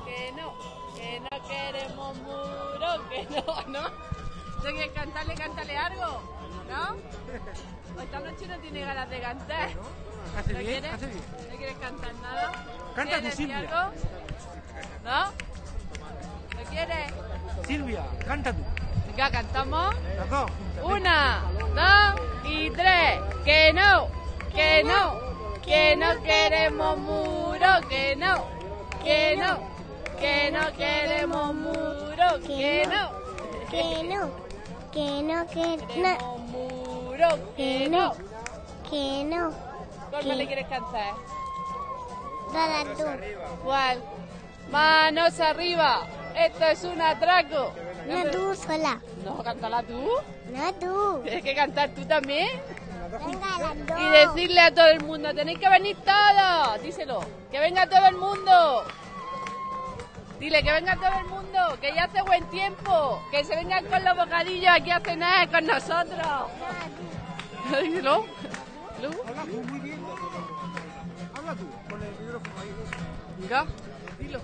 queremos muro, que no. ¿Tú quieres cantarle? Cántale algo, ¿no? Esta noche no tiene ganas de cantar. Hace ¿No bien, quieres? hace bien. ¿No quieres cantar nada? Canta tú, ¿Quieres Silvia. decir algo? ¿No? ¿No quieres? Silvia, canta tú. Venga, cantamos. Las dos. 1, 2 y 3. Que no queremos muro, que no queremos muro, que no ¿Cuál más le quieres cantar? Dale tú. ¿Cuál? Manos arriba, esto es un atraco. No tú sola. No, cántala tú. No tú. Tienes que cantar tú también. Venga, las dos. Y decirle a todo el mundo, tenéis que venir todos. Díselo, que venga todo el mundo. Dile que venga todo el mundo, que ya hace buen tiempo. Que se vengan con los bocadillos aquí a cenar con nosotros. Díselo. Habla tú, muy bien. Habla tú, con el micrófono ahí. Mira, dilo.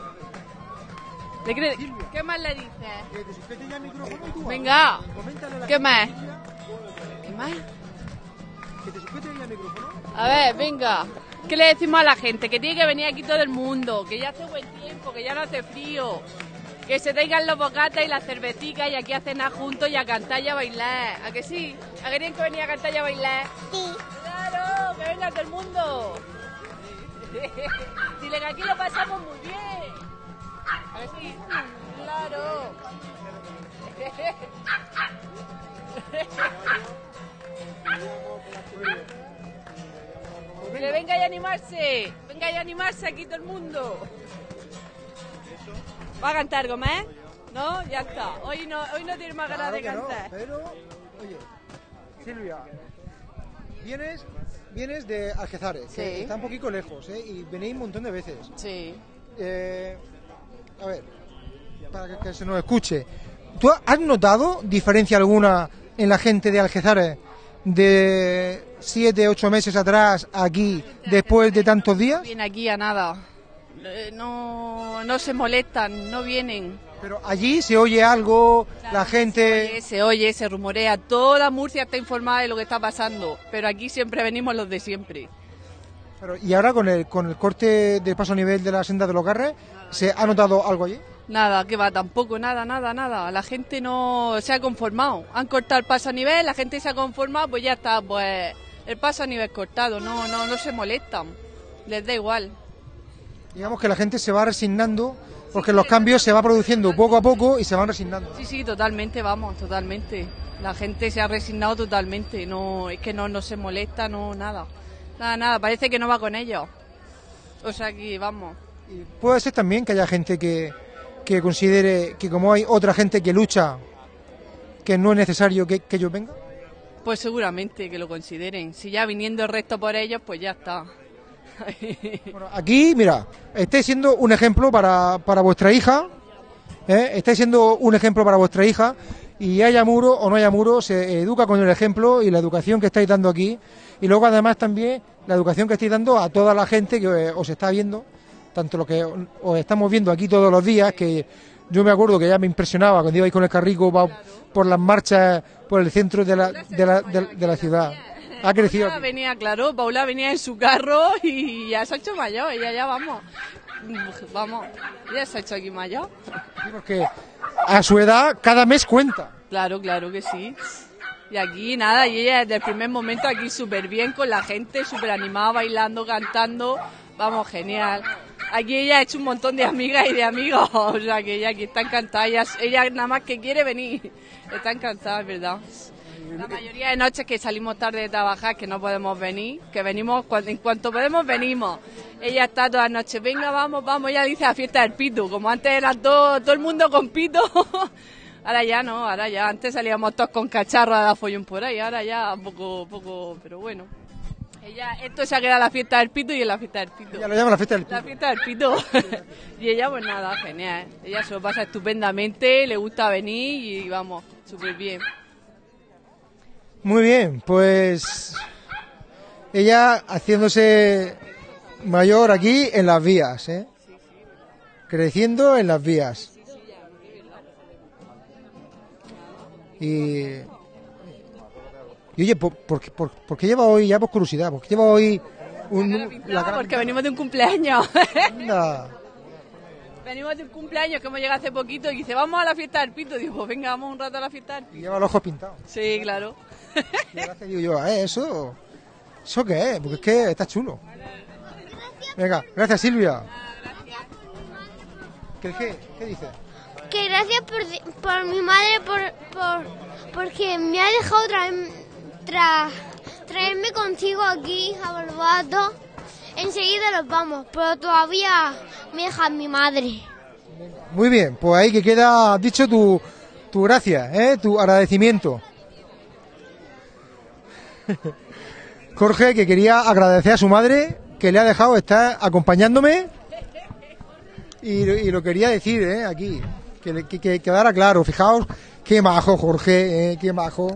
¿Qué más le dices? Que te sujete ya el micrófono y tú. Venga. Coméntale a la ¿Qué gente, más? Silvia, ¿Qué más? Que te sujete ya el micrófono. A ver, venga. ¿Qué le decimos a la gente? Que tiene que venir aquí todo el mundo, que ya hace buen tiempo, que ya no hace frío. Que se traigan los bocatas y las cervecitas y aquí a cenar juntos y a cantar y a bailar. ¿A que sí? ¿A que tienen que venir a cantar y a bailar? Sí. ¡Claro! ¡Que venga todo el mundo! Dile que aquí lo pasamos muy bien. ¿A que sí? ¡Claro! animarse. Venga y animarse aquí todo el mundo. ¿Va a cantar Gómez? ¿No? Ya está. Hoy no tiene más ganas de cantar. No, pero, oye, Silvia, vienes de Algezares, Sí. que está un poquito lejos, y venís un montón de veces. Sí. A ver, para que se nos escuche, ¿tú has notado diferencia alguna en la gente de Algezares de 7, 8 meses atrás aquí, después de tantos días? No viene aquí a nada. No se molestan, no vienen. Pero allí se oye algo, la gente... Se oye, se rumorea. Toda Murcia está informada de lo que está pasando, pero aquí siempre venimos los de siempre. Pero, ¿y ahora con el corte de paso a nivel de la senda de los Garres, se ha notado algo allí? Nada, que va, tampoco, nada. La gente no se ha conformado. Han cortado el paso a nivel, la gente se ha conformado, pues ya está, pues el paso a nivel cortado. No se molestan, les da igual. Digamos que la gente se va resignando, porque los cambios se van produciendo poco a poco y se van resignando. Sí, totalmente, totalmente. La gente se ha resignado totalmente, es que no se molesta, nada, parece que no va con ellos. O sea que vamos. Y puede ser también que haya gente que considere que como hay otra gente que lucha, que no es necesario que ellos vengan. Pues seguramente que lo consideren. Si ya viniendo el resto por ellos, pues ya está. Bueno, aquí, mira, estáis siendo un ejemplo para vuestra hija, estáis siendo un ejemplo para vuestra hija, y haya muro o no haya muro, se educa con el ejemplo y la educación que estáis dando aquí, y luego además también la educación que estáis dando a toda la gente que os está viendo, tanto lo que os estamos viendo aquí todos los días, que yo me acuerdo que ya me impresionaba cuando ibais con el carrico por las marchas por el centro de la ciudad. Ha crecido. Paula venía en su carro y ya se ha hecho mayor, ella ya vamos, ya se ha hecho aquí mayor. Sí, porque a su edad cada mes cuenta. Claro que sí. Y aquí nada, y ella desde el primer momento aquí súper bien con la gente, súper animada, bailando, cantando, vamos, genial. Aquí ella ha hecho un montón de amigas y de amigos, o sea que ella aquí está encantada, ella nada más que quiere venir, está encantada, es verdad. La mayoría de noches que salimos tarde de trabajar, que no podemos venir, que venimos en cuanto podemos venimos. Ella está todas las noches, venga, vamos, ella dice a fiesta del pito, como antes era todo el mundo con pito. Ahora ya no, antes salíamos todos con cacharros a dar follón por ahí, ahora ya poco, pero bueno. Esto se ha quedado la fiesta del pito y en la fiesta del pito. Ella lo llama la fiesta del pito. La fiesta del pito. Y ella pues nada, genial. Ella se lo pasa estupendamente, le gusta venir y vamos, súper bien. Muy bien, pues ella haciéndose mayor aquí en las vías, creciendo en las vías. Y oye, ¿por qué lleva hoy, ya por curiosidad, por qué lleva hoy porque venimos de un cumpleaños. Anda. Venimos de un cumpleaños que hemos llegado hace poquito y dice, vamos a la fiesta del pito. Digo, pues venga, vamos un rato a la fiesta del pito. Y lleva los ojos pintados. Sí, claro. Y gracias, digo yo, ¿eso qué es? Porque es que está chulo. Venga, gracias Silvia. ¿Qué dices? Que gracias por mi madre, porque me ha dejado traerme contigo aquí a Barbato. Enseguida nos vamos, pero todavía me deja mi madre. Muy bien, pues ahí que queda dicho tu gracias, tu agradecimiento. Jorge, que quería agradecer a su madre que le ha dejado estar acompañándome y lo quería decir aquí, que quedara claro. Fijaos qué majo Jorge, qué majo.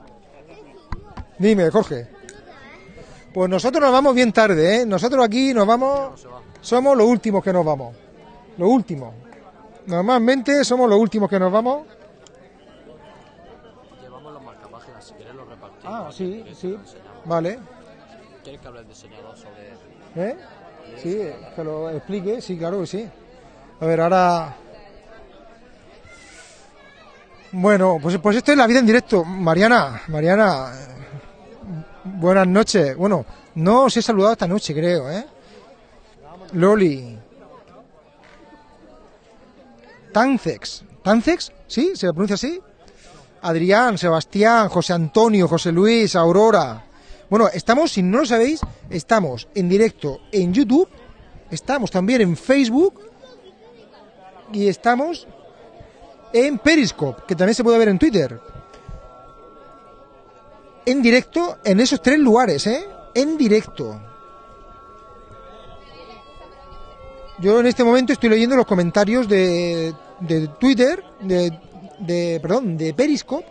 Dime, Jorge. Pues nosotros nos vamos bien tarde, nosotros aquí nos vamos, somos los últimos que nos vamos, los últimos. Normalmente somos los últimos que nos vamos. Llevamos los marcapáginas, si quieres los repartimos. Ah, sí, vale. ¿Quieres que hable el diseñador sobre...? Sí, que lo explique, sí, claro que sí. A ver, ahora... Bueno, pues esto es la vida en directo. Mariana, buenas noches. Bueno, no os he saludado esta noche, creo, Loli. Tancex, ¿sí? ¿Se pronuncia así? Adrián, Sebastián, José Antonio, José Luis, Aurora, Bueno, estamos, si no lo sabéis, estamos en directo en YouTube, estamos también en Facebook y estamos en Periscope, que también se puede ver en Twitter. En directo en esos 3 lugares, en directo. Yo en este momento estoy leyendo los comentarios de Twitter, de Periscope.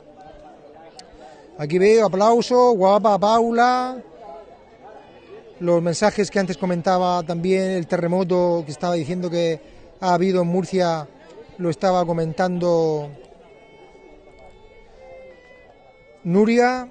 Aquí veo aplauso, guapa Paula. Los mensajes que antes comentaba también, el terremoto que estaba diciendo que ha habido en Murcia, lo estaba comentando Nuria.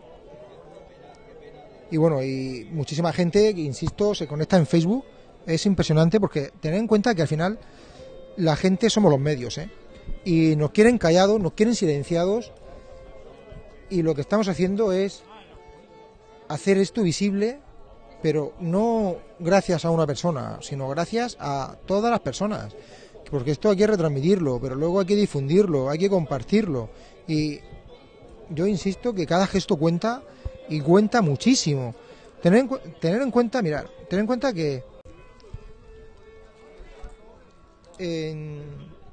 Y bueno, y muchísima gente que, insisto, se conecta en Facebook. Es impresionante porque tened en cuenta que al final la gente somos los medios, y nos quieren callados, nos quieren silenciados, y lo que estamos haciendo es hacer esto visible, pero no gracias a una persona, sino gracias a todas las personas, porque esto hay que retransmitirlo, pero luego hay que difundirlo, hay que compartirlo, y yo insisto que cada gesto cuenta, y cuenta muchísimo. Tener en cuenta que en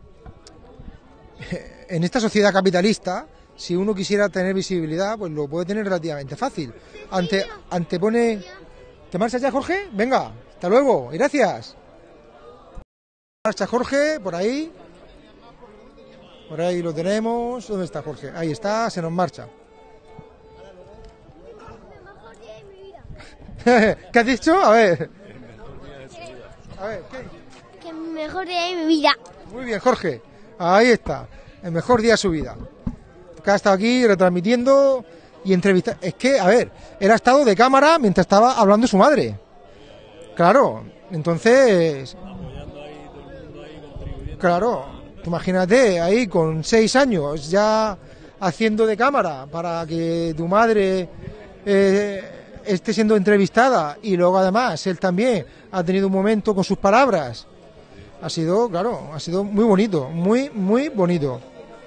esta sociedad capitalista, si uno quisiera tener visibilidad, pues lo puede tener relativamente fácil. Antepone... ¿Te marchas ya, Jorge? Venga, hasta luego, y gracias. Marcha Jorge, por ahí. Por ahí lo tenemos. ¿Dónde está Jorge? Ahí está, se nos marcha. ¿Qué has dicho? A ver, ¿qué? Que el mejor día de mi vida. Muy bien, Jorge. Ahí está. El mejor día de su vida. Que ha estado aquí retransmitiendo y entrevistando. Es que, a ver, él ha estado de cámara mientras estaba hablando su madre. Claro, entonces... Claro, imagínate, ahí con 6 años ya haciendo de cámara para que tu madre esté siendo entrevistada, y luego además él también ha tenido un momento con sus palabras. Ha sido, claro, ha sido muy bonito, muy, muy bonito.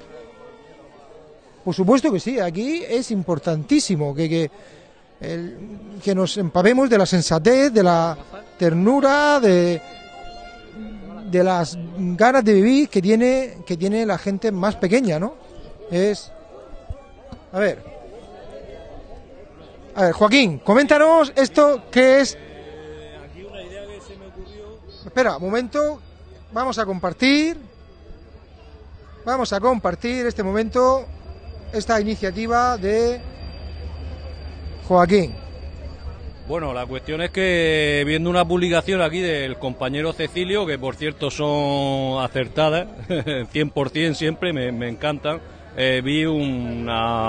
Por supuesto que sí, aquí es importantísimo que nos empapemos de la sensatez, de la ternura, de las ganas de vivir que tiene la gente más pequeña, ¿no? A ver, Joaquín, coméntanos esto que es... Aquí una idea que se me ocurrió... Espera, un momento, vamos a compartir este momento, esta iniciativa de Joaquín. Bueno, la cuestión es que viendo una publicación aquí del compañero Cecilio, que por cierto son acertadas, 100% siempre, me encantan, vi un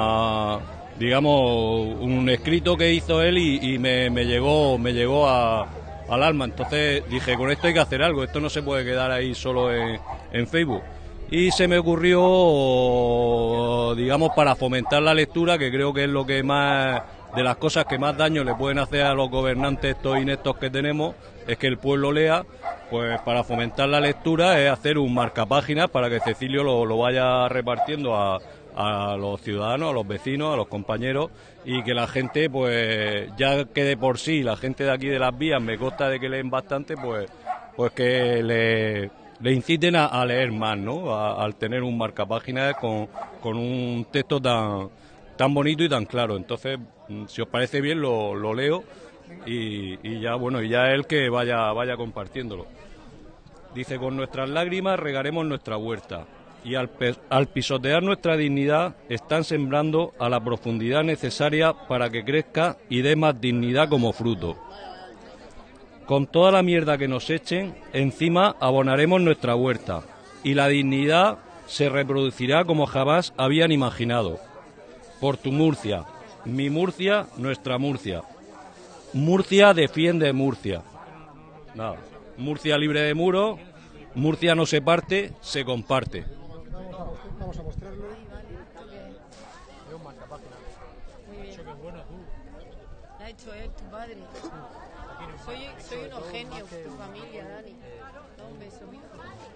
escrito que hizo él y me llegó al alma. Entonces dije, con esto hay que hacer algo, esto no se puede quedar ahí solo en Facebook. Y se me ocurrió, digamos, para fomentar la lectura, que creo que es lo que más... de las cosas que más daño le pueden hacer a los gobernantes estos ineptos que tenemos, es que el pueblo lea. Pues para fomentar la lectura es hacer un marcapáginas para que Cecilio lo vaya repartiendo a los ciudadanos, a los vecinos, a los compañeros, y que la gente, pues ya que de por sí la gente de aquí de Las Vías me consta de que leen bastante, pues que le inciten a leer más, ¿no? Al tener un marcapáginas con un texto tan bonito y tan claro. Entonces, si os parece bien, lo leo y ya, bueno, y ya él que vaya compartiéndolo. Dice: con nuestras lágrimas regaremos nuestra huerta, y al pisotear nuestra dignidad están sembrando a la profundidad necesaria para que crezca y dé más dignidad como fruto. Con toda la mierda que nos echen, encima abonaremos nuestra huerta, y la dignidad se reproducirá como jamás habían imaginado. Por tu Murcia, mi Murcia, nuestra Murcia. Murcia defiende Murcia. Nada. Murcia libre de muros, Murcia no se parte, se comparte. Vamos a mostrarlo. Es un marcapáginas. Muy bien. Eso que es bueno, tú. Lo ha hecho él, tu padre. Soy unos genios, tu familia, Dani. Da un beso, mijo.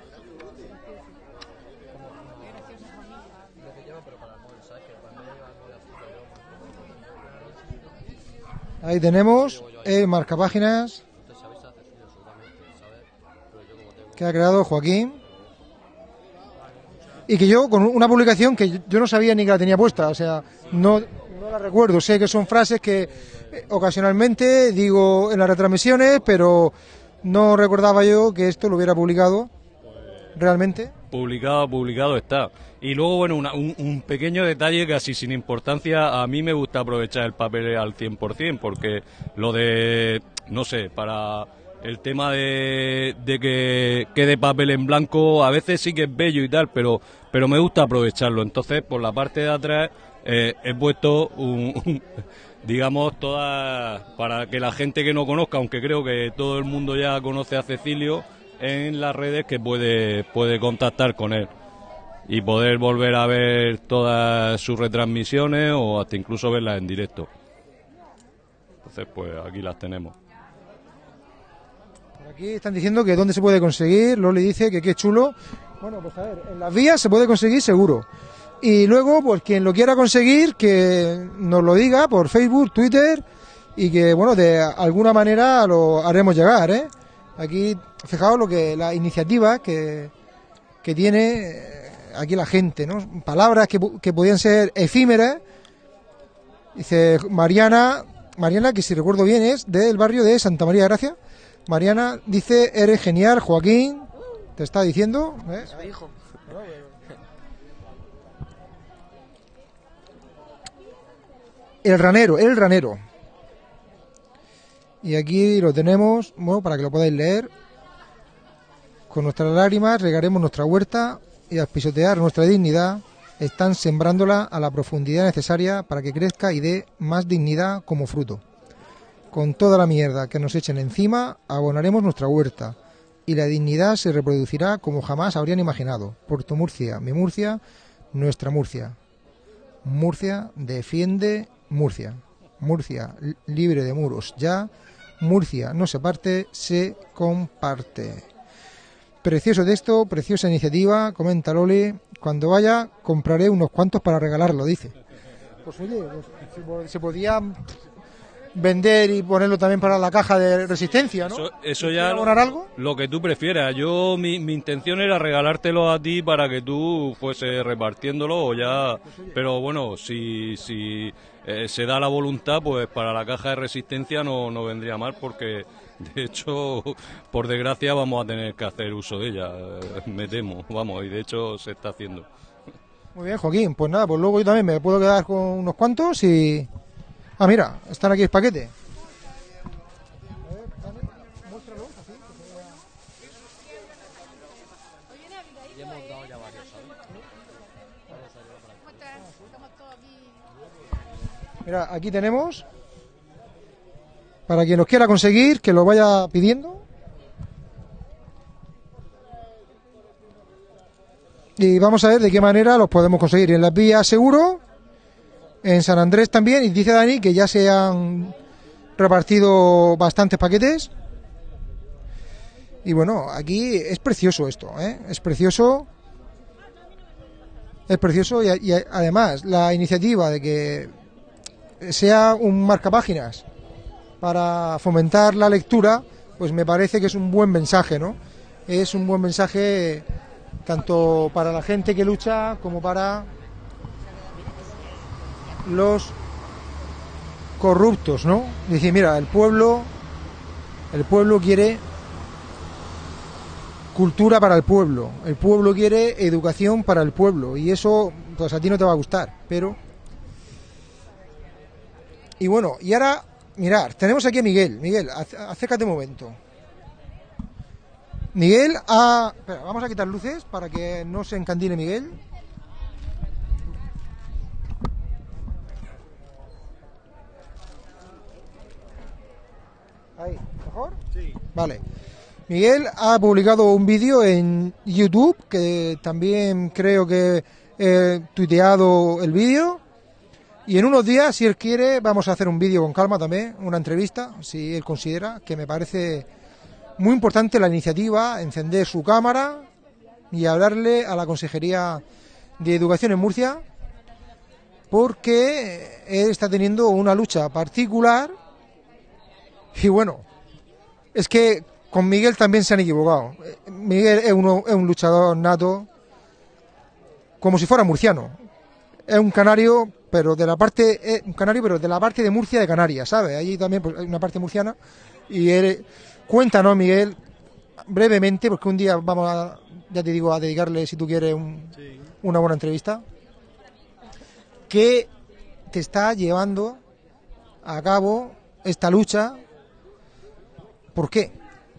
Qué graciosa familia. Lo que lleva, pero para el móvil, ¿sabes? Que para mí lleva el móvil azul. Ahí tenemos el marcapáginas que ha creado Joaquín. Y que yo, con una publicación que yo no sabía ni que la tenía puesta, o sea, no la recuerdo. Sé que son frases que ocasionalmente digo en las retransmisiones, pero no recordaba yo que esto lo hubiera publicado realmente. Publicado está. Y luego, bueno, un pequeño detalle que así sin importancia, a mí me gusta aprovechar el papel al 100%, porque lo de, no sé, para el tema de que quede papel en blanco, a veces sí que es bello y tal, pero me gusta aprovecharlo. Entonces, por la parte de atrás he puesto digamos, todas, para que la gente que no conozca, aunque creo que todo el mundo ya conoce a Cecilio, en las redes, que puede contactar con él y poder volver a ver todas sus retransmisiones o hasta incluso verlas en directo. Entonces, pues aquí las tenemos. Por aquí están diciendo que dónde se puede conseguir. Loli dice que qué chulo. Bueno, pues a ver, en las vías se puede conseguir seguro. Y luego, pues quien lo quiera conseguir, que nos lo diga por Facebook, Twitter, y que, bueno, de alguna manera lo haremos llegar, ¿eh? Aquí, fijaos la iniciativa que tiene aquí la gente, ¿no? Palabras que podían ser efímeras. Dice Mariana, que si recuerdo bien es del barrio de Santa María de Gracia. Mariana dice, eres genial, Joaquín, te está diciendo, ¿eh? Su hijo. El ranero. Y aquí lo tenemos, bueno, para que lo podáis leer. Con nuestras lágrimas regaremos nuestra huerta y al pisotear nuestra dignidad están sembrándola a la profundidad necesaria para que crezca y dé más dignidad como fruto. Con toda la mierda que nos echen encima abonaremos nuestra huerta y la dignidad se reproducirá como jamás habrían imaginado. Puerto Murcia, mi Murcia, nuestra Murcia. Murcia defiende Murcia. Murcia libre de muros ya. Murcia no se parte, se comparte. Precioso texto, preciosa iniciativa, comenta Loli. Cuando vaya compraré unos cuantos para regalarlo, dice. Pues oye, se podía vender y ponerlo también para la caja de resistencia, ¿no? Eso ya algo? Lo que tú prefieras. Yo mi intención era regalártelo a ti para que tú fuese repartiéndolo o ya. Pero bueno, si se da la voluntad, pues para la caja de resistencia no vendría mal, porque de hecho, por desgracia, vamos a tener que hacer uso de ella, me temo, vamos, y de hecho se está haciendo. Muy bien, Joaquín, pues nada, pues luego yo también me puedo quedar con unos cuantos y... Ah, mira, están aquí el paquete. Mira, aquí tenemos, para quien los quiera conseguir, que lo vaya pidiendo. Y vamos a ver de qué manera los podemos conseguir. En las vías seguro, en San Andrés también, y dice Dani que ya se han repartido bastantes paquetes. Y bueno, aquí es precioso esto, ¿eh? Es precioso y además la iniciativa de que sea un marcapáginas para fomentar la lectura, pues me parece que es un buen mensaje, ¿no? Es un buen mensaje tanto para la gente que lucha como para los corruptos, ¿no? Dice, mira, el pueblo quiere cultura para el pueblo quiere educación para el pueblo, y eso pues a ti no te va a gustar, pero... Y bueno, y ahora, mirad, tenemos aquí a Miguel, acércate un momento. Miguel Espera, vamos a quitar luces para que no se encandile Miguel. Ahí, ¿mejor? Sí. Vale. Miguel ha publicado un vídeo en YouTube, que también creo que he tuiteado el vídeo. Y en unos días, si él quiere, vamos a hacer un vídeo con calma también, una entrevista, si él considera, que me parece muy importante la iniciativa, encender su cámara y hablarle a la Consejería de Educación en Murcia, porque él está teniendo una lucha particular Y bueno, es que con Miguel también se han equivocado. Miguel es un luchador nato, como si fuera murciano. Es un canario, pero de la parte de Murcia, de Canarias, ¿sabes? Allí también pues, hay una parte murciana. Y cuéntanos, Miguel, brevemente, porque un día vamos a, ya te digo, a dedicarle, si tú quieres, una buena entrevista. ¿Qué te está llevando a cabo esta lucha? ¿Por qué?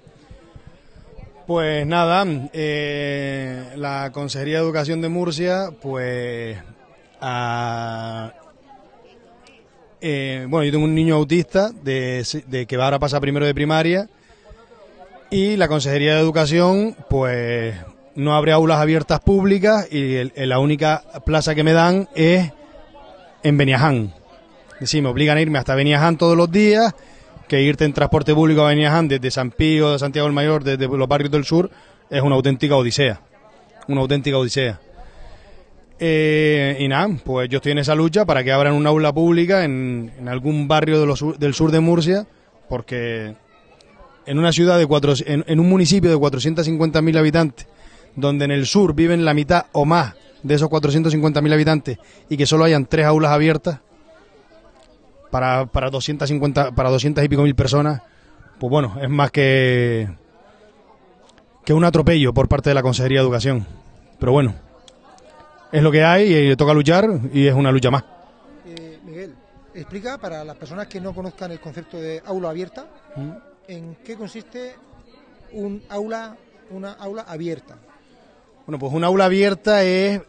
Pues nada, la Consejería de Educación de Murcia, pues... bueno, yo tengo un niño autista de que ahora pasa primero de primaria, y la Consejería de Educación pues no abre aulas abiertas públicas y la única plaza que me dan es en Beniaján. Es decir, me obligan a irme hasta Beniaján todos los días, que irte en transporte público a Beniaján desde San Pío, de Santiago del Mayor, desde los barrios del sur, es una auténtica odisea. Una auténtica odisea. Y nada, pues yo estoy en esa lucha para que abran un aula pública en algún barrio del sur de Murcia, porque en una ciudad en un municipio de 450.000 habitantes, donde en el sur viven la mitad o más de esos 450.000 habitantes y que solo hayan 3 aulas abiertas para 200 y pico mil personas, pues bueno, es más que un atropello por parte de la Consejería de Educación. Pero bueno, es lo que hay y toca luchar, y es una lucha más. Miguel, explica para las personas que no conozcan el concepto de aula abierta, ¿en qué consiste una aula abierta? Bueno, pues un aula abierta es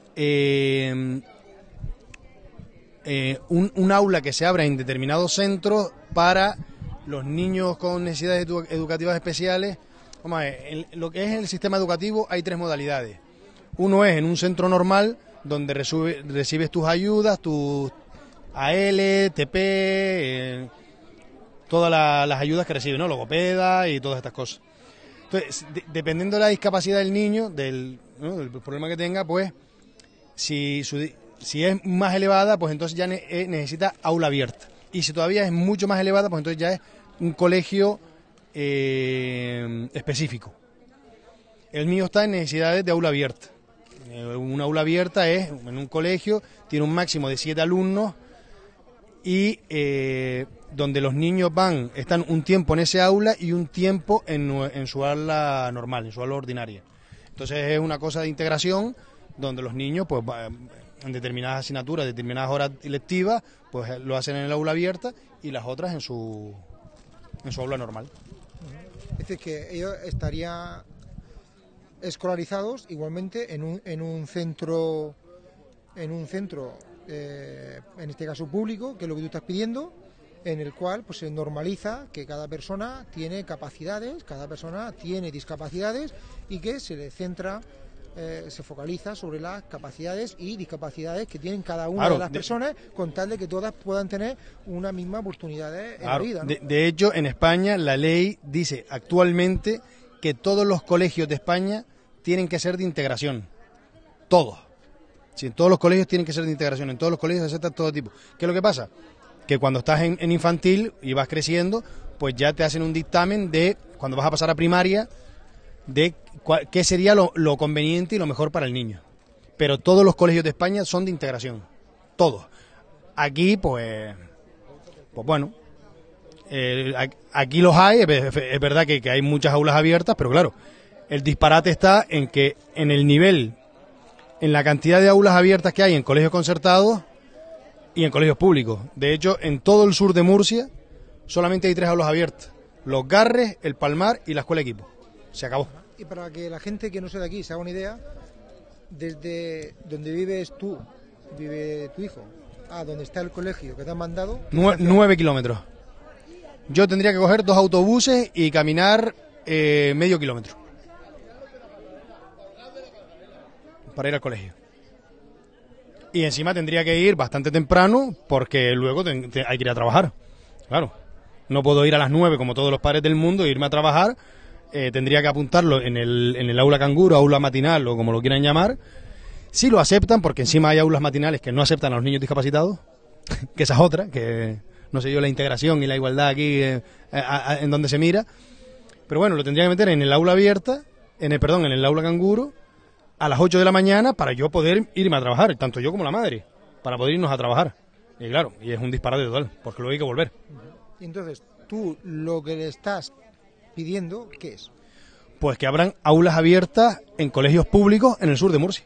un aula que se abre en determinados centros para los niños con necesidades educativas especiales. Vamos a ver, lo que es el sistema educativo hay 3 modalidades. Uno es en un centro normal, donde recibes tus ayudas, tus AL, TP, todas las ayudas que recibes, ¿no? Logopeda y todas estas cosas. Entonces, dependiendo de la discapacidad del niño, del problema que tenga, pues, si es más elevada, pues entonces ya necesita aula abierta. Y si todavía es mucho más elevada, pues entonces ya es un colegio específico. El mío está en necesidades de aula abierta. Un aula abierta es en un colegio, tiene un máximo de 7 alumnos y donde los niños están un tiempo en ese aula y un tiempo en su aula normal, en su aula ordinaria. Entonces es una cosa de integración donde los niños, pues en determinadas asignaturas, determinadas horas lectivas, pues lo hacen en el aula abierta y las otras en su aula normal. Es decir, que ellos estarían escolarizados igualmente en un centro, en este caso público, que es lo que tú estás pidiendo, en el cual pues se normaliza que cada persona tiene capacidades, cada persona tiene discapacidades, y que se le centra, se focaliza sobre las capacidades y discapacidades que tienen cada una de las personas, con tal de que todas puedan tener una misma oportunidad en la vida, ¿no? De hecho, en España la ley dice actualmente que todos los colegios de España tienen que ser de integración. Todos. Sí, en todos los colegios tienen que ser de integración. En todos los colegios se acepta todo tipo. ¿Qué es lo que pasa? Que cuando estás en infantil y vas creciendo, pues ya te hacen un dictamen de, cuando vas a pasar a primaria, de qué sería lo conveniente y lo mejor para el niño. Pero todos los colegios de España son de integración. Todos. Aquí, pues bueno, aquí los hay. Es verdad que hay muchas aulas abiertas, pero claro, el disparate está en que en el nivel, en la cantidad de aulas abiertas que hay en colegios concertados y en colegios públicos. De hecho, en todo el sur de Murcia solamente hay 3 aulas abiertas: Los Garres, El Palmar y la Escuela Equipo. Se acabó. Y para que la gente que no sea de aquí se haga una idea, desde donde vives tú, vive tu hijo, a donde está el colegio que te han mandado... 9 kilómetros. Yo tendría que coger 2 autobuses y caminar medio kilómetro para ir al colegio. Y encima tendría que ir bastante temprano, porque luego hay que ir a trabajar. Claro, no puedo ir a las 9 como todos los padres del mundo e irme a trabajar. Tendría que apuntarlo en el aula canguro, aula matinal o como lo quieran llamar. Si lo aceptan, porque encima hay aulas matinales que no aceptan a los niños discapacitados, que esa es otra, que no sé yo la integración y la igualdad aquí en donde se mira. Pero bueno, lo tendría que meter en el aula abierta, en el aula canguro, a las 8 de la mañana para yo poder irme a trabajar, tanto yo como la madre, para poder irnos a trabajar. Y claro, y es un disparate total, porque luego hay que volver. Y entonces, tú lo que le estás pidiendo, ¿qué es? Pues que abran aulas abiertas en colegios públicos en el sur de Murcia.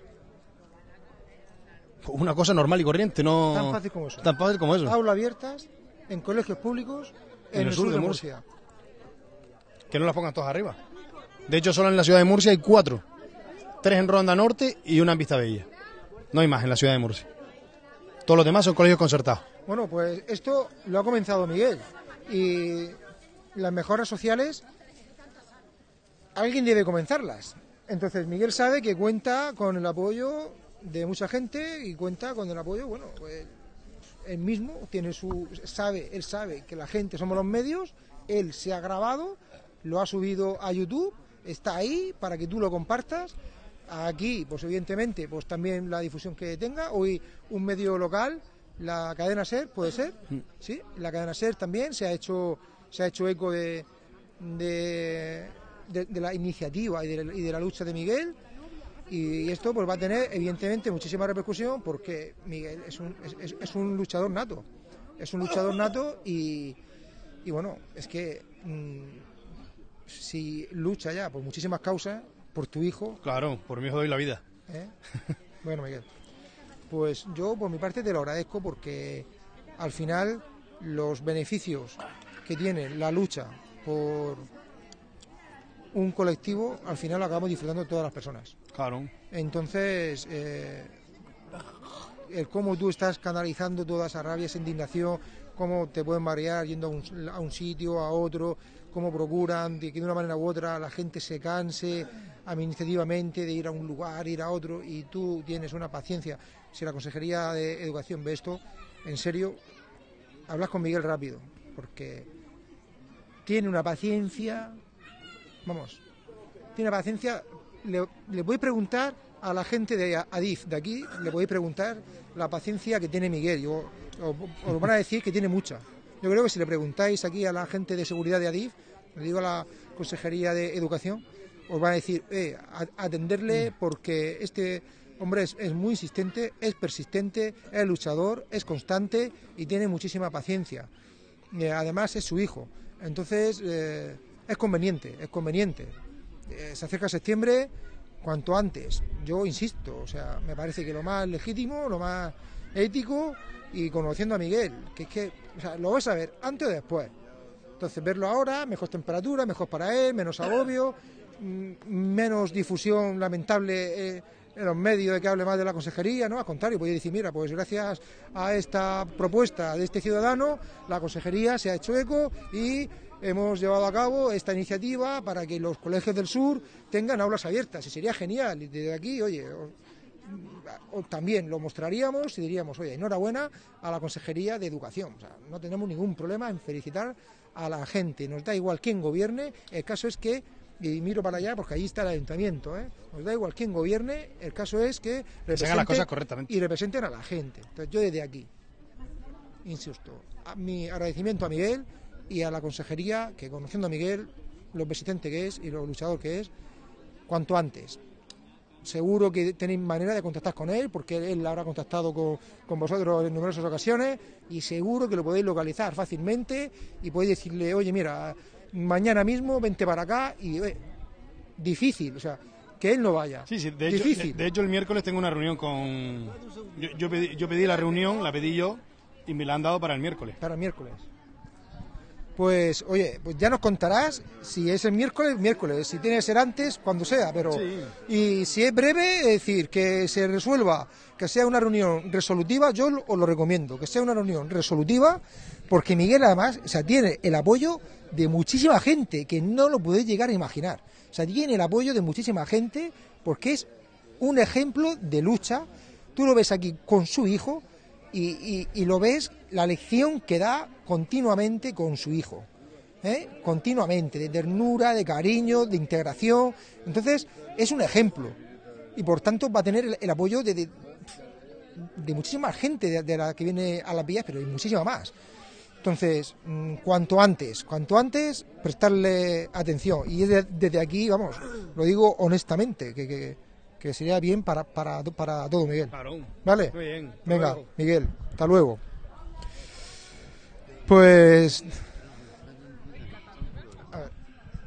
Una cosa normal y corriente, no... Tan fácil como eso. Tan fácil como eso. Aulas abiertas en colegios públicos en el sur de Murcia. Que no las pongan todas arriba. De hecho, solo en la ciudad de Murcia hay 4. 3 en Ronda Norte y una en Vista Bella. No hay más en la ciudad de Murcia. Todos los demás son colegios concertados. Bueno, pues esto lo ha comenzado Miguel. Y las mejoras sociales, alguien debe comenzarlas. Entonces Miguel sabe que cuenta con el apoyo de mucha gente y cuenta con el apoyo, bueno, pues él mismo tiene él sabe que la gente somos los medios, él se ha grabado, lo ha subido a YouTube, está ahí para que tú lo compartas. Aquí, pues evidentemente, pues también la difusión que tenga. Hoy un medio local, la cadena SER, puede ser, sí, la cadena SER también se ha hecho eco de la iniciativa y de la lucha de Miguel. Y esto pues va a tener evidentemente muchísima repercusión porque Miguel es un luchador nato. Es un luchador nato y bueno, es que si lucha ya por muchísimas causas, por tu hijo... Claro, por mi hijo doy la vida. Bueno, Miguel, pues yo por mi parte te lo agradezco porque al final los beneficios que tiene la lucha por un colectivo, al final lo acabamos disfrutando todas las personas. Claro. Entonces, el cómo tú estás canalizando toda esa rabia, esa indignación, cómo te pueden marear yendo a un sitio, a otro, cómo procuran de que de una manera u otra la gente se canse administrativamente de ir a un lugar, ir a otro, y tú tienes una paciencia. Si la Consejería de Educación ve esto, en serio, hablas con Miguel rápido, porque tiene una paciencia, vamos, tiene una paciencia. Le voy a preguntar a la gente de Adif, de aquí, le voy a preguntar la paciencia que tiene Miguel. Os van a decir que tiene mucha. Yo creo que si le preguntáis aquí a la gente de seguridad de Adif, le digo a la Consejería de Educación, os van a decir, atenderle porque este hombre es muy insistente, es persistente, es luchador, es constante y tiene muchísima paciencia. Además es su hijo, entonces es conveniente. Se acerca septiembre, cuanto antes. Yo insisto, o sea, me parece que lo más legítimo, lo más ético, y conociendo a Miguel, que es que, o sea, lo vas a ver antes o después. Entonces, verlo ahora, mejor temperatura, mejor para él, menos agobio, menos difusión lamentable en los medios de que hable más de la consejería, ¿no? Al contrario, podría decir, mira, pues gracias a esta propuesta de este ciudadano, la consejería se ha hecho eco y hemos llevado a cabo esta iniciativa para que los colegios del sur tengan aulas abiertas, y sería genial. Y desde aquí, oye, también lo mostraríamos y diríamos, oye, enhorabuena a la Consejería de Educación. O sea, no tenemos ningún problema en felicitar a la gente, nos da igual quién gobierne, el caso es que, y miro para allá porque allí está el ayuntamiento, nos da igual quién gobierne, el caso es que hagan las cosas correctamente y representen a la gente. Entonces yo desde aquí, insisto, mi agradecimiento a Miguel y a la consejería, que conociendo a Miguel, lo persistente que es y lo luchador que es, cuanto antes. Seguro que tenéis manera de contactar con él, porque él habrá contactado con vosotros en numerosas ocasiones, y seguro que lo podéis localizar fácilmente y podéis decirle, oye, mira, mañana mismo vente para acá, y difícil, o sea, que él no vaya. Sí, de hecho el miércoles tengo una reunión con... Yo pedí la reunión, la pedí yo, y me la han dado para el miércoles. Para el miércoles. Pues, oye, pues ya nos contarás si es el miércoles, si tiene que ser antes, cuando sea, pero... Sí. Y si es breve, es decir, que se resuelva, que sea una reunión resolutiva, yo os lo recomiendo, que sea una reunión resolutiva, porque Miguel además, o sea, tiene el apoyo de muchísima gente, que no lo podéis llegar a imaginar. O sea, tiene el apoyo de muchísima gente, porque es un ejemplo de lucha. Tú lo ves aquí con su hijo, y lo ves, la lección que da continuamente con su hijo, continuamente, de ternura, de cariño, de integración. Entonces es un ejemplo y por tanto va a tener el apoyo de muchísima gente de la que viene a las vías, pero de muchísima más. Entonces, cuanto antes, prestarle atención. Y desde aquí, vamos, lo digo honestamente, que sería bien para todo, Miguel. ¿Vale? Muy bien. Venga, Luego. Miguel, hasta luego. Pues... A ver.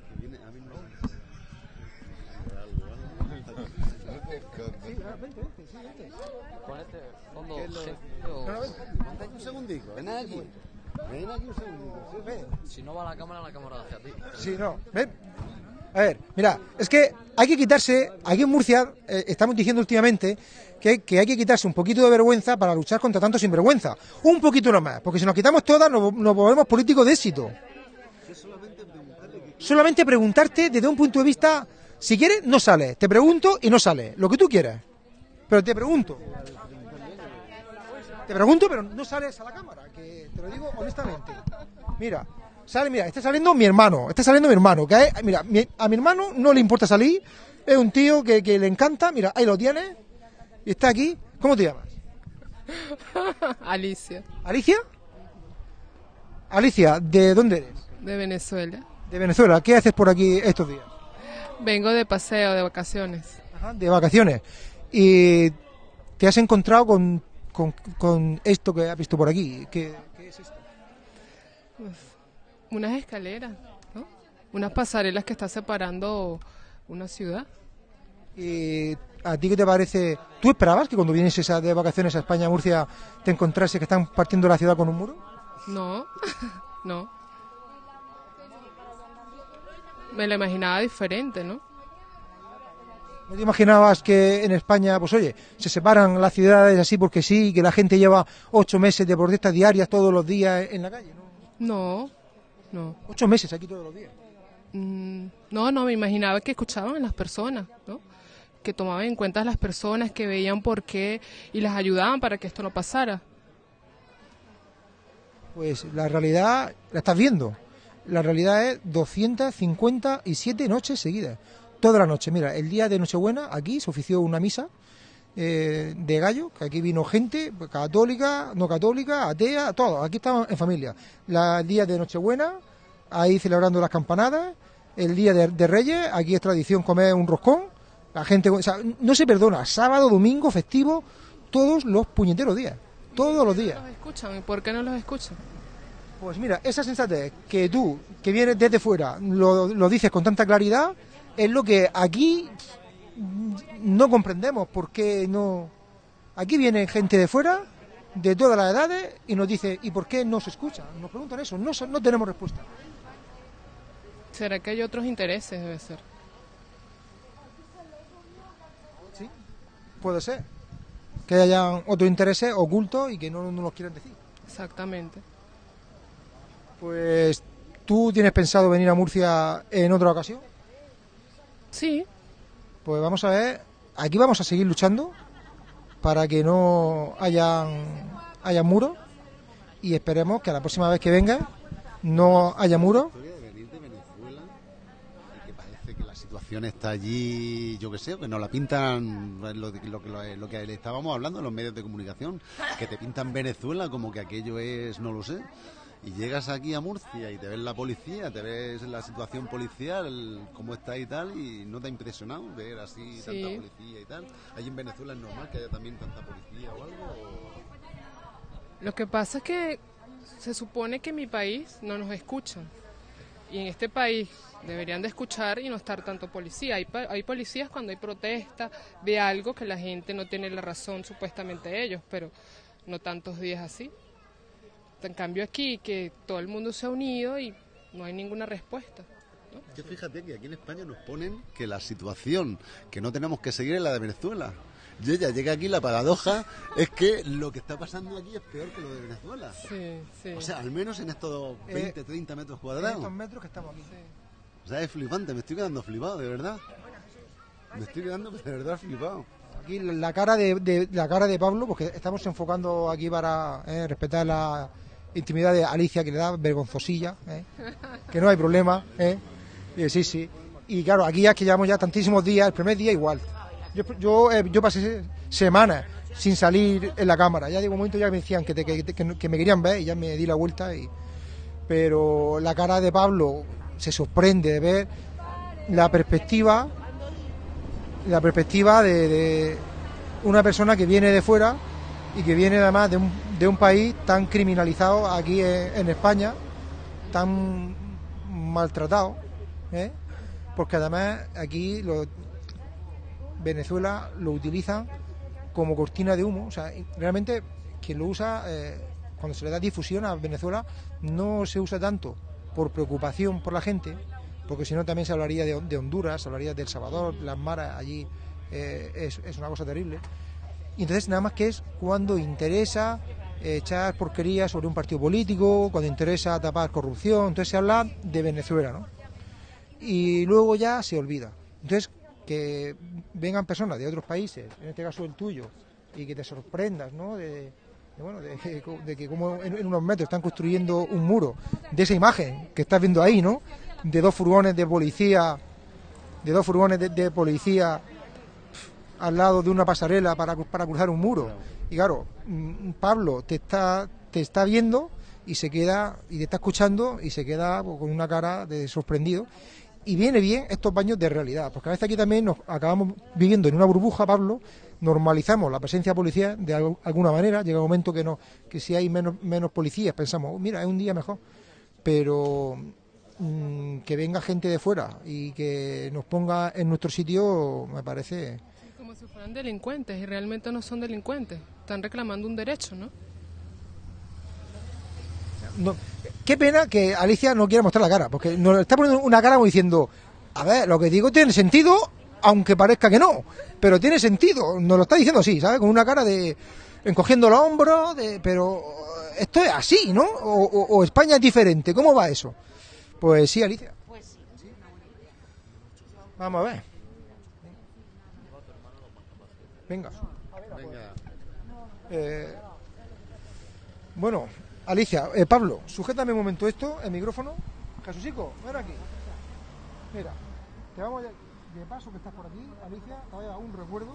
Un segundico, ven aquí. Ven aquí un segundico. Si no va la cámara hacia ti. Sí, no. ¿Ven? A ver, mira, es que hay que quitarse, aquí en Murcia, estamos diciendo últimamente que hay que quitarse un poquito de vergüenza para luchar contra tanto sinvergüenza. Un poquito nomás, porque si nos quitamos todas nos volvemos políticos de éxito. Solamente preguntarte desde un punto de vista, si quieres, no sale. Te pregunto y no sale, lo que tú quieras. Pero te pregunto. Te pregunto, pero no sales a la cámara, que te lo digo honestamente. Mira, está saliendo mi hermano, que a mi hermano no le importa salir, es un tío que le encanta, mira, ahí lo tienes, y está aquí. ¿Cómo te llamas? Alicia. ¿Alicia? Alicia, ¿de dónde eres? De Venezuela. De Venezuela. ¿Qué haces por aquí estos días? Vengo de paseo, de vacaciones. Ajá, de vacaciones. ¿Y te has encontrado con esto que has visto por aquí? ¿Qué es esto? Unas escaleras, ¿no? Unas pasarelas que está separando una ciudad. ¿Y a ti qué te parece? ¿Tú esperabas que cuando vienes de vacaciones a España, a Murcia, te encontrase que están partiendo la ciudad con un muro? No, no. Me lo imaginaba diferente, ¿no? ¿No te imaginabas que en España, pues oye, se separan las ciudades así porque sí, que la gente lleva 8 meses de protestas diarias todos los días en la calle? No. 8 meses aquí todos los días. No, me imaginaba que escuchaban a las personas, ¿no? Que tomaban en cuenta a las personas, que veían por qué y las ayudaban para que esto no pasara. Pues la realidad la estás viendo. La realidad es 257 noches seguidas. Toda la noche. Mira, el día de Nochebuena aquí se ofició una misa de gallo, que aquí vino gente católica, no católica, atea, todo. Aquí estamos en familia. El día de Nochebuena, ahí celebrando las campanadas. El día de Reyes, aquí es tradición comer un roscón. La gente, o sea, no se perdona. Sábado, domingo, festivo, todos los puñeteros días. Todos los días. ¿Los escuchan? ¿Y por qué no los escuchan? Pues mira, esa sensatez que tú, que vienes desde fuera, lo dices con tanta claridad, es lo que aquí no comprendemos. ¿Por qué no? Aquí viene gente de fuera, de todas las edades, y nos dice, ¿y por qué no se escucha? Nos preguntan eso, no tenemos respuesta. ¿Será que hay otros intereses? Debe ser. Sí, puede ser. Que hayan otros intereses ocultos y que no nos quieran decir. Exactamente. Pues, ¿tú tienes pensado venir a Murcia en otra ocasión? Sí. Pues vamos a ver, aquí vamos a seguir luchando para que no haya muros, y esperemos que a la próxima vez que venga no haya muros. La situación está allí, yo qué sé, que nos la pintan lo que le estábamos hablando en los medios de comunicación, que te pintan Venezuela como que aquello es, no lo sé, y llegas aquí a Murcia y te ves la policía, te ves la situación policial, cómo está y tal, y no te ha impresionado ver así tanta policía y tal. ¿Allí en Venezuela es normal que haya también tanta policía o algo? Lo que pasa es que se supone que en mi país no nos escuchan. Y en este país deberían de escuchar y no estar tanto policía. Hay policías cuando hay protesta de algo que la gente no tiene la razón, supuestamente ellos, pero no tantos días así. En cambio aquí, que todo el mundo se ha unido y no hay ninguna respuesta, ¿no? Que fíjate que aquí en España nos ponen que la situación que no tenemos que seguir es la de Venezuela. Yo ya llegué aquí, la paradoja es que lo que está pasando aquí es peor que lo de Venezuela. Sí. O sea, al menos en estos 20, 30 metros cuadrados. En estos metros que estamos aquí. O sea, es flipante, me estoy quedando flipado, de verdad. Me estoy quedando de verdad flipado. Aquí la cara de Pablo, porque estamos enfocando aquí para respetar la intimidad de Alicia, que le da vergonzosilla, que no hay problema. Sí. Y claro, aquí ya que llevamos ya tantísimos días, el primer día igual. Yo pasé semanas sin salir en la cámara. Ya de momento ya me decían que me querían ver y ya me di la vuelta. Pero la cara de Pablo se sorprende de ver la perspectiva de una persona que viene de fuera y que viene además de un país tan criminalizado aquí en España, tan maltratado, ¿eh? Porque además aquí Venezuela lo utilizan como cortina de humo. O sea, realmente quien lo usa, cuando se le da difusión a Venezuela, no se usa tanto por preocupación por la gente, porque si no también se hablaría de Honduras, se hablaría de El Salvador, las maras allí, es una cosa terrible. Y entonces nada más que es cuando interesa echar porquerías sobre un partido político, cuando interesa tapar corrupción, entonces se habla de Venezuela, ¿no? Y luego ya se olvida. Entonces, que vengan personas de otros países, en este caso el tuyo, y que te sorprendas, ¿no? De que como en unos metros están construyendo un muro, de esa imagen que estás viendo ahí, ¿no? De dos furgones de policía, de policía al lado de una pasarela para cruzar un muro. Y claro, Pablo te está viendo y se queda, y te está escuchando y se queda con una cara de sorprendido. Y viene bien estos baños de realidad, porque a veces aquí también nos acabamos viviendo en una burbuja, Pablo, normalizamos la presencia de policía de alguna manera, llega un momento que si hay menos policías pensamos, mira, es un día mejor, pero que venga gente de fuera y que nos ponga en nuestro sitio me parece... Como si fueran delincuentes, y realmente no son delincuentes, están reclamando un derecho, ¿no? Qué pena que Alicia no quiera mostrar la cara, porque nos está poniendo una cara como diciendo, a ver, lo que digo tiene sentido, aunque parezca que no, pero tiene sentido, nos lo está diciendo así, ¿sabes? Con una cara de encogiendo los hombros, pero esto es así, ¿no? O España es diferente, ¿cómo va eso? Pues sí, Alicia. Pues sí. Vamos a ver. Venga. Bueno, Alicia, Pablo, sujétame un momento esto, el micrófono. Jesucico, ven aquí. Mira, te vamos de paso que estás por aquí, Alicia, te voy a dar un recuerdo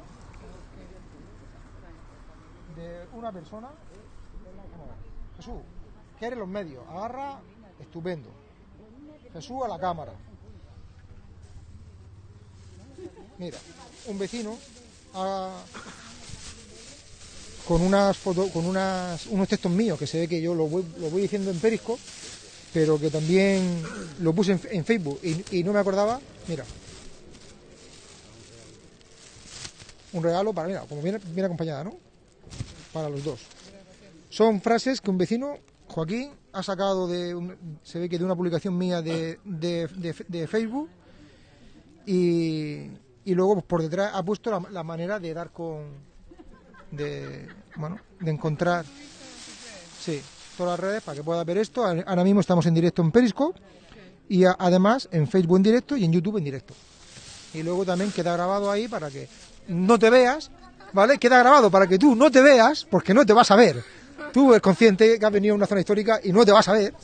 de una persona. Vamos a ver. Jesús, que eres los medios, agarra, estupendo. Jesús a la cámara. Mira, un vecino con unas fotos, con unos textos míos que se ve que yo lo voy diciendo en Periscope, pero que también lo puse en Facebook y no me acordaba. Mira, un regalo para, mira, como viene acompañada, ¿no? Para los dos. Son frases que un vecino, Joaquín, ha sacado se ve que de una publicación mía de Facebook y luego pues, por detrás ha puesto la manera de dar de encontrar todas las redes para que puedas ver esto. Ahora mismo estamos en directo en Periscope y además en Facebook en directo y en YouTube en directo. Y luego también queda grabado ahí para que no te veas, ¿vale? Queda grabado para que tú no te veas porque no te vas a ver. Tú eres consciente que has venido a una zona histórica y no te vas a ver,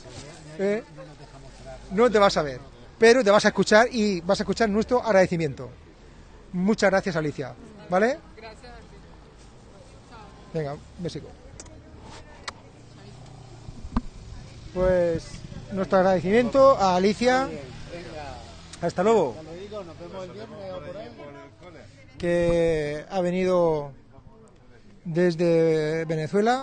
no te vas a ver, pero te vas a escuchar y vas a escuchar nuestro agradecimiento. Muchas gracias, Alicia, ¿vale? Gracias a ti. Venga, un besico. Pues nuestro agradecimiento a Alicia. Hasta luego. Que ha venido desde Venezuela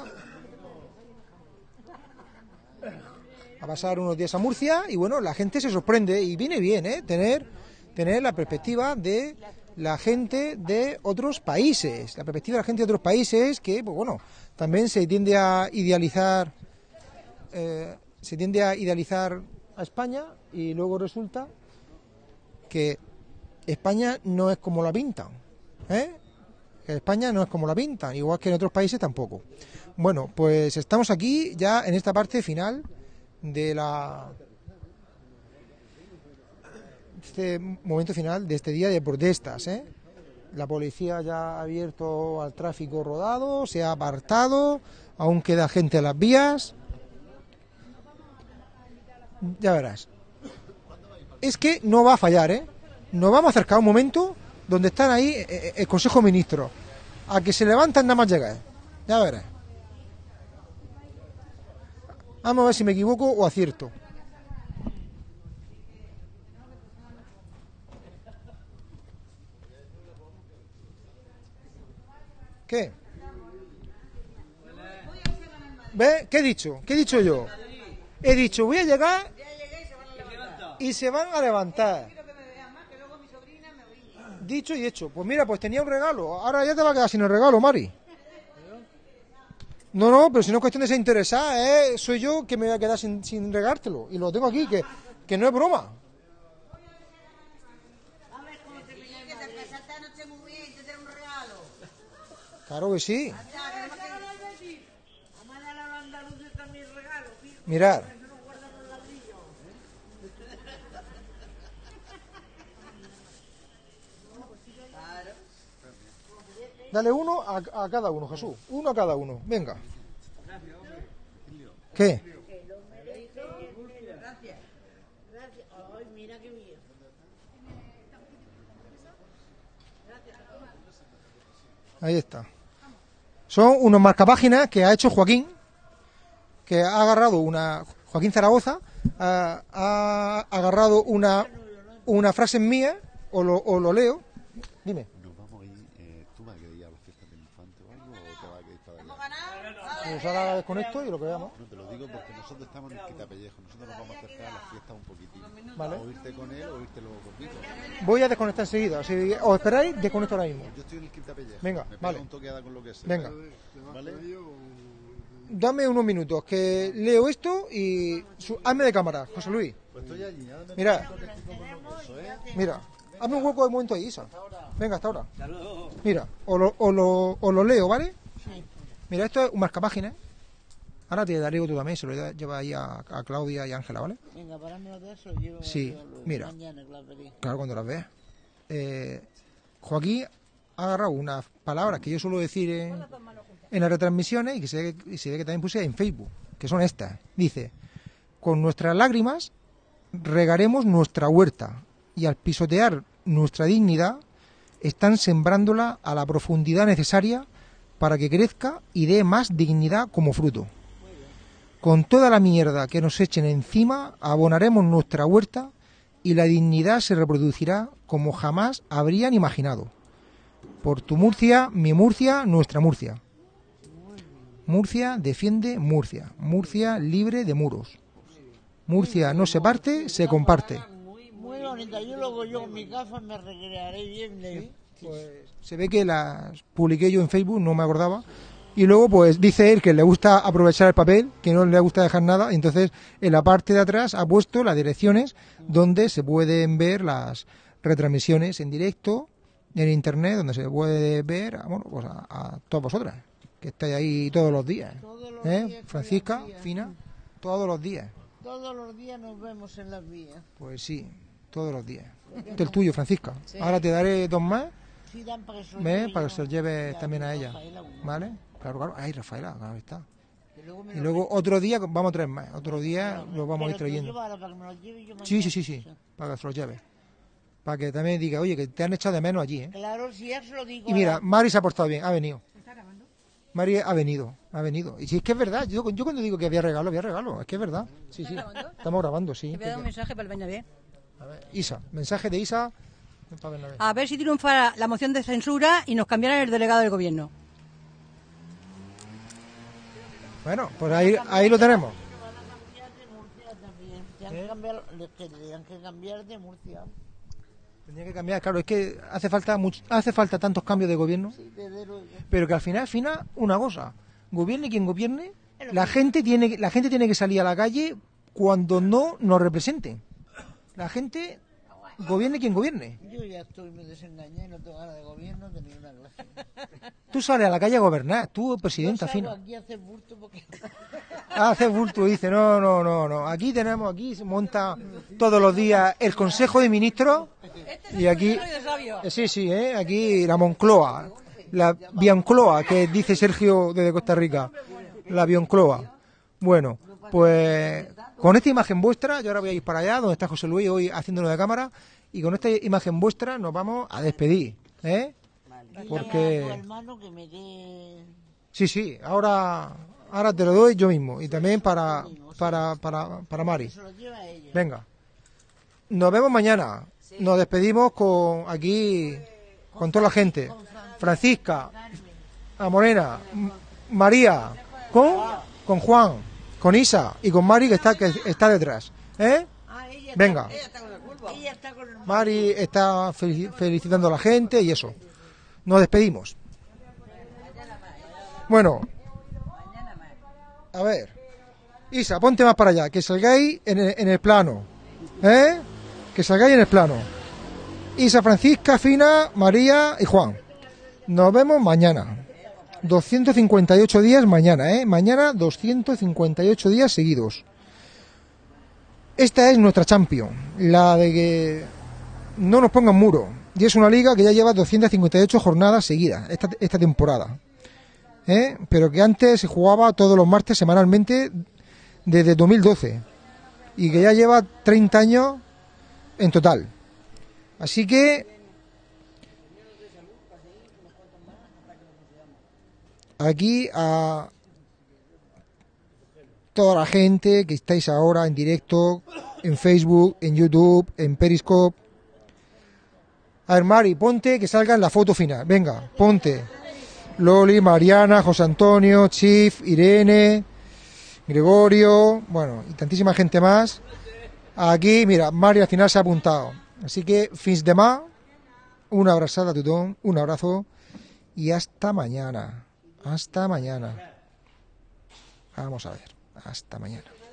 a pasar unos días a Murcia y bueno, la gente se sorprende y viene bien, tener la perspectiva de la gente de otros países, que pues bueno, también se tiende a idealizar a España y luego resulta que España no es como la pintan, que España no es como la pintan, igual que en otros países tampoco. Bueno, pues estamos aquí ya en esta parte final de este momento final de este día de protestas, La policía ya ha abierto al tráfico rodado, se ha apartado, aún queda gente a las vías. Ya verás. Es que no va a fallar, Nos vamos a acercar a un momento donde están ahí el Consejo de Ministros, A que se levantan nada más llegar. Ya verás. Vamos a ver si me equivoco o acierto. ¿Qué? ¿Ves? ¿Qué he dicho? ¿Qué he dicho yo? He dicho, voy a llegar y se van a levantar. Dicho y hecho. Pues mira, pues tenía un regalo. Ahora ya te va a quedar sin el regalo, Mari. No, pero si no es cuestión de ser interesada, soy yo que me voy a quedar sin regártelo. Y lo tengo aquí, que no es broma. Claro que sí. Mirad. Dale uno a cada uno, Jesús. Uno a cada uno. Venga. ¿Qué? Ahí está. Son unos marcapáginas que ha hecho Joaquín, que ha agarrado Joaquín Zaragoza, ha agarrado una frase mía, o lo leo. Dime. ¿Nos vamos a ir, tú vas a querer ir a las fiestas del infante o algo, o te vas a querer estar allá? Pues ahora desconecto y lo que veamos. No, te lo digo porque nosotros estamos en el Quitapellejo, nosotros nos vamos a acercar a las fiestas un poquitín. Vale. O irte con él o irte luego conmigo. Voy a desconectar enseguida. Si os esperáis, desconecto ahora mismo. Yo estoy en el Quitapellejo. Venga, me vale. Un toque con lo que sea. Venga. ¿Vale? Dame unos minutos, que leo esto y hazme de cámara, José Luis. Pues estoy allí. Mira, mira, hazme un hueco de momento ahí, Isa. Venga, hasta ahora. Mira, o lo leo, ¿vale? Sí. Mira, esto es un marcapáginas. Ahora te daré otro también, se lo lleva ahí a Claudia y a Ángela, ¿vale? Venga, parármelo de eso, llevo Sí, yo mira. mañana que las veré. Claro, cuando las veas. Joaquín ha agarrado unas palabras que yo suelo decir en las retransmisiones y que se ve que también puse en Facebook, que son estas. Dice, con nuestras lágrimas regaremos nuestra huerta y al pisotear nuestra dignidad están sembrándola a la profundidad necesaria para que crezca y dé más dignidad como fruto. Con toda la mierda que nos echen encima abonaremos nuestra huerta y la dignidad se reproducirá como jamás habrían imaginado. Por tu Murcia, mi Murcia, nuestra Murcia. Murcia defiende Murcia. Murcia libre de muros. Murcia no se parte, se comparte. Muy bonita. Yo con mis gafas me recrearé bien de... Pues se ve que las publiqué yo en Facebook, no me acordaba. Y luego pues dice él que le gusta aprovechar el papel, que no le gusta dejar nada. Y entonces en la parte de atrás ha puesto las direcciones donde se pueden ver las retransmisiones en directo, en internet, donde se puede ver pues a todas vosotras, que estáis ahí todos los días. Francisca, Fina, todos los días. Todos los días nos vemos en las vías. Pues sí, todos los días. Este es el tuyo, Francisca. Sí. Ahora te daré dos más. Sí, dan para que se los lleves también a ella. ¿Vale? Claro. Ay, Rafaela, ahí está. Y luego otro día vamos a traer más. Otro día los vamos a ir trayendo. Sí. Para que se los lleves. Para que también diga, oye, que te han echado de menos allí, ¿eh? Claro, si ya se lo digo. Y mira, Mari se ha portado bien, ha venido. Mari ha venido. Y si es que es verdad, yo cuando digo que había regalo, es que es verdad. Sí. Estamos grabando, sí. Te voy a dar un mensaje para el Bernabé. A ver, Isa, mensaje de Isa para Bernabé. A ver si triunfa la moción de censura y nos cambiaran el delegado del gobierno. Bueno, pues ahí lo tenemos. Tenían que cambiar de Murcia. Tenía que cambiar, claro, es que hace falta tantos cambios de gobierno, pero que al final, una cosa, gobierne quien gobierne, la gente tiene que salir a la calle cuando no nos representen. La gente, gobierne quien gobierne. Yo ya estoy muy desengañado y no tengo ganas de gobierno de ninguna clase. Tú sales a la calle a gobernar, tú, presidenta, Fina. Aquí a hacer bulto porque... Hace bulto, dice, no. Aquí se monta todos los días el Consejo de Ministros y aquí, aquí la Moncloa, la Biancloa, que dice Sergio desde Costa Rica, la Biancloa. Bueno, pues con esta imagen vuestra, yo ahora voy a ir para allá, donde está José Luis hoy haciéndolo de cámara, y con esta imagen vuestra nos vamos a despedir, porque... hermano que me dé... Sí, ahora te lo doy yo mismo, y también para Mari. Venga, nos vemos mañana, nos despedimos con toda la gente, Francisca, a Morena, María, con Juan, con Isa y con Mari que está detrás, ¿eh? Venga, Mari está felicitando a la gente y eso, nos despedimos. Bueno, a ver, Isa, ponte más para allá, que salgáis en el plano, ¿eh? Que salgáis en el plano. Isa, Francisca, Fina, María y Juan. Nos vemos mañana. 258 días mañana, ¿eh? Mañana 258 días seguidos. Esta es nuestra Champions, la de que no nos pongan muro. Y es una liga que ya lleva 258 jornadas seguidas esta temporada. Pero que antes se jugaba todos los martes semanalmente desde 2012 y que ya lleva 30 años en total. Así que aquí a toda la gente que estáis ahora en directo en Facebook, en YouTube, en Periscope. A ver, Mari, ponte que salga en la foto final. Venga, ponte. Loli, Mariana, José Antonio, Chif, Irene, Gregorio, bueno, y tantísima gente más. Aquí, mira, Mari al final se ha apuntado. Así que, fins demà, una abrazada a tothom, un abrazo y hasta mañana. Hasta mañana. Vamos a ver, hasta mañana.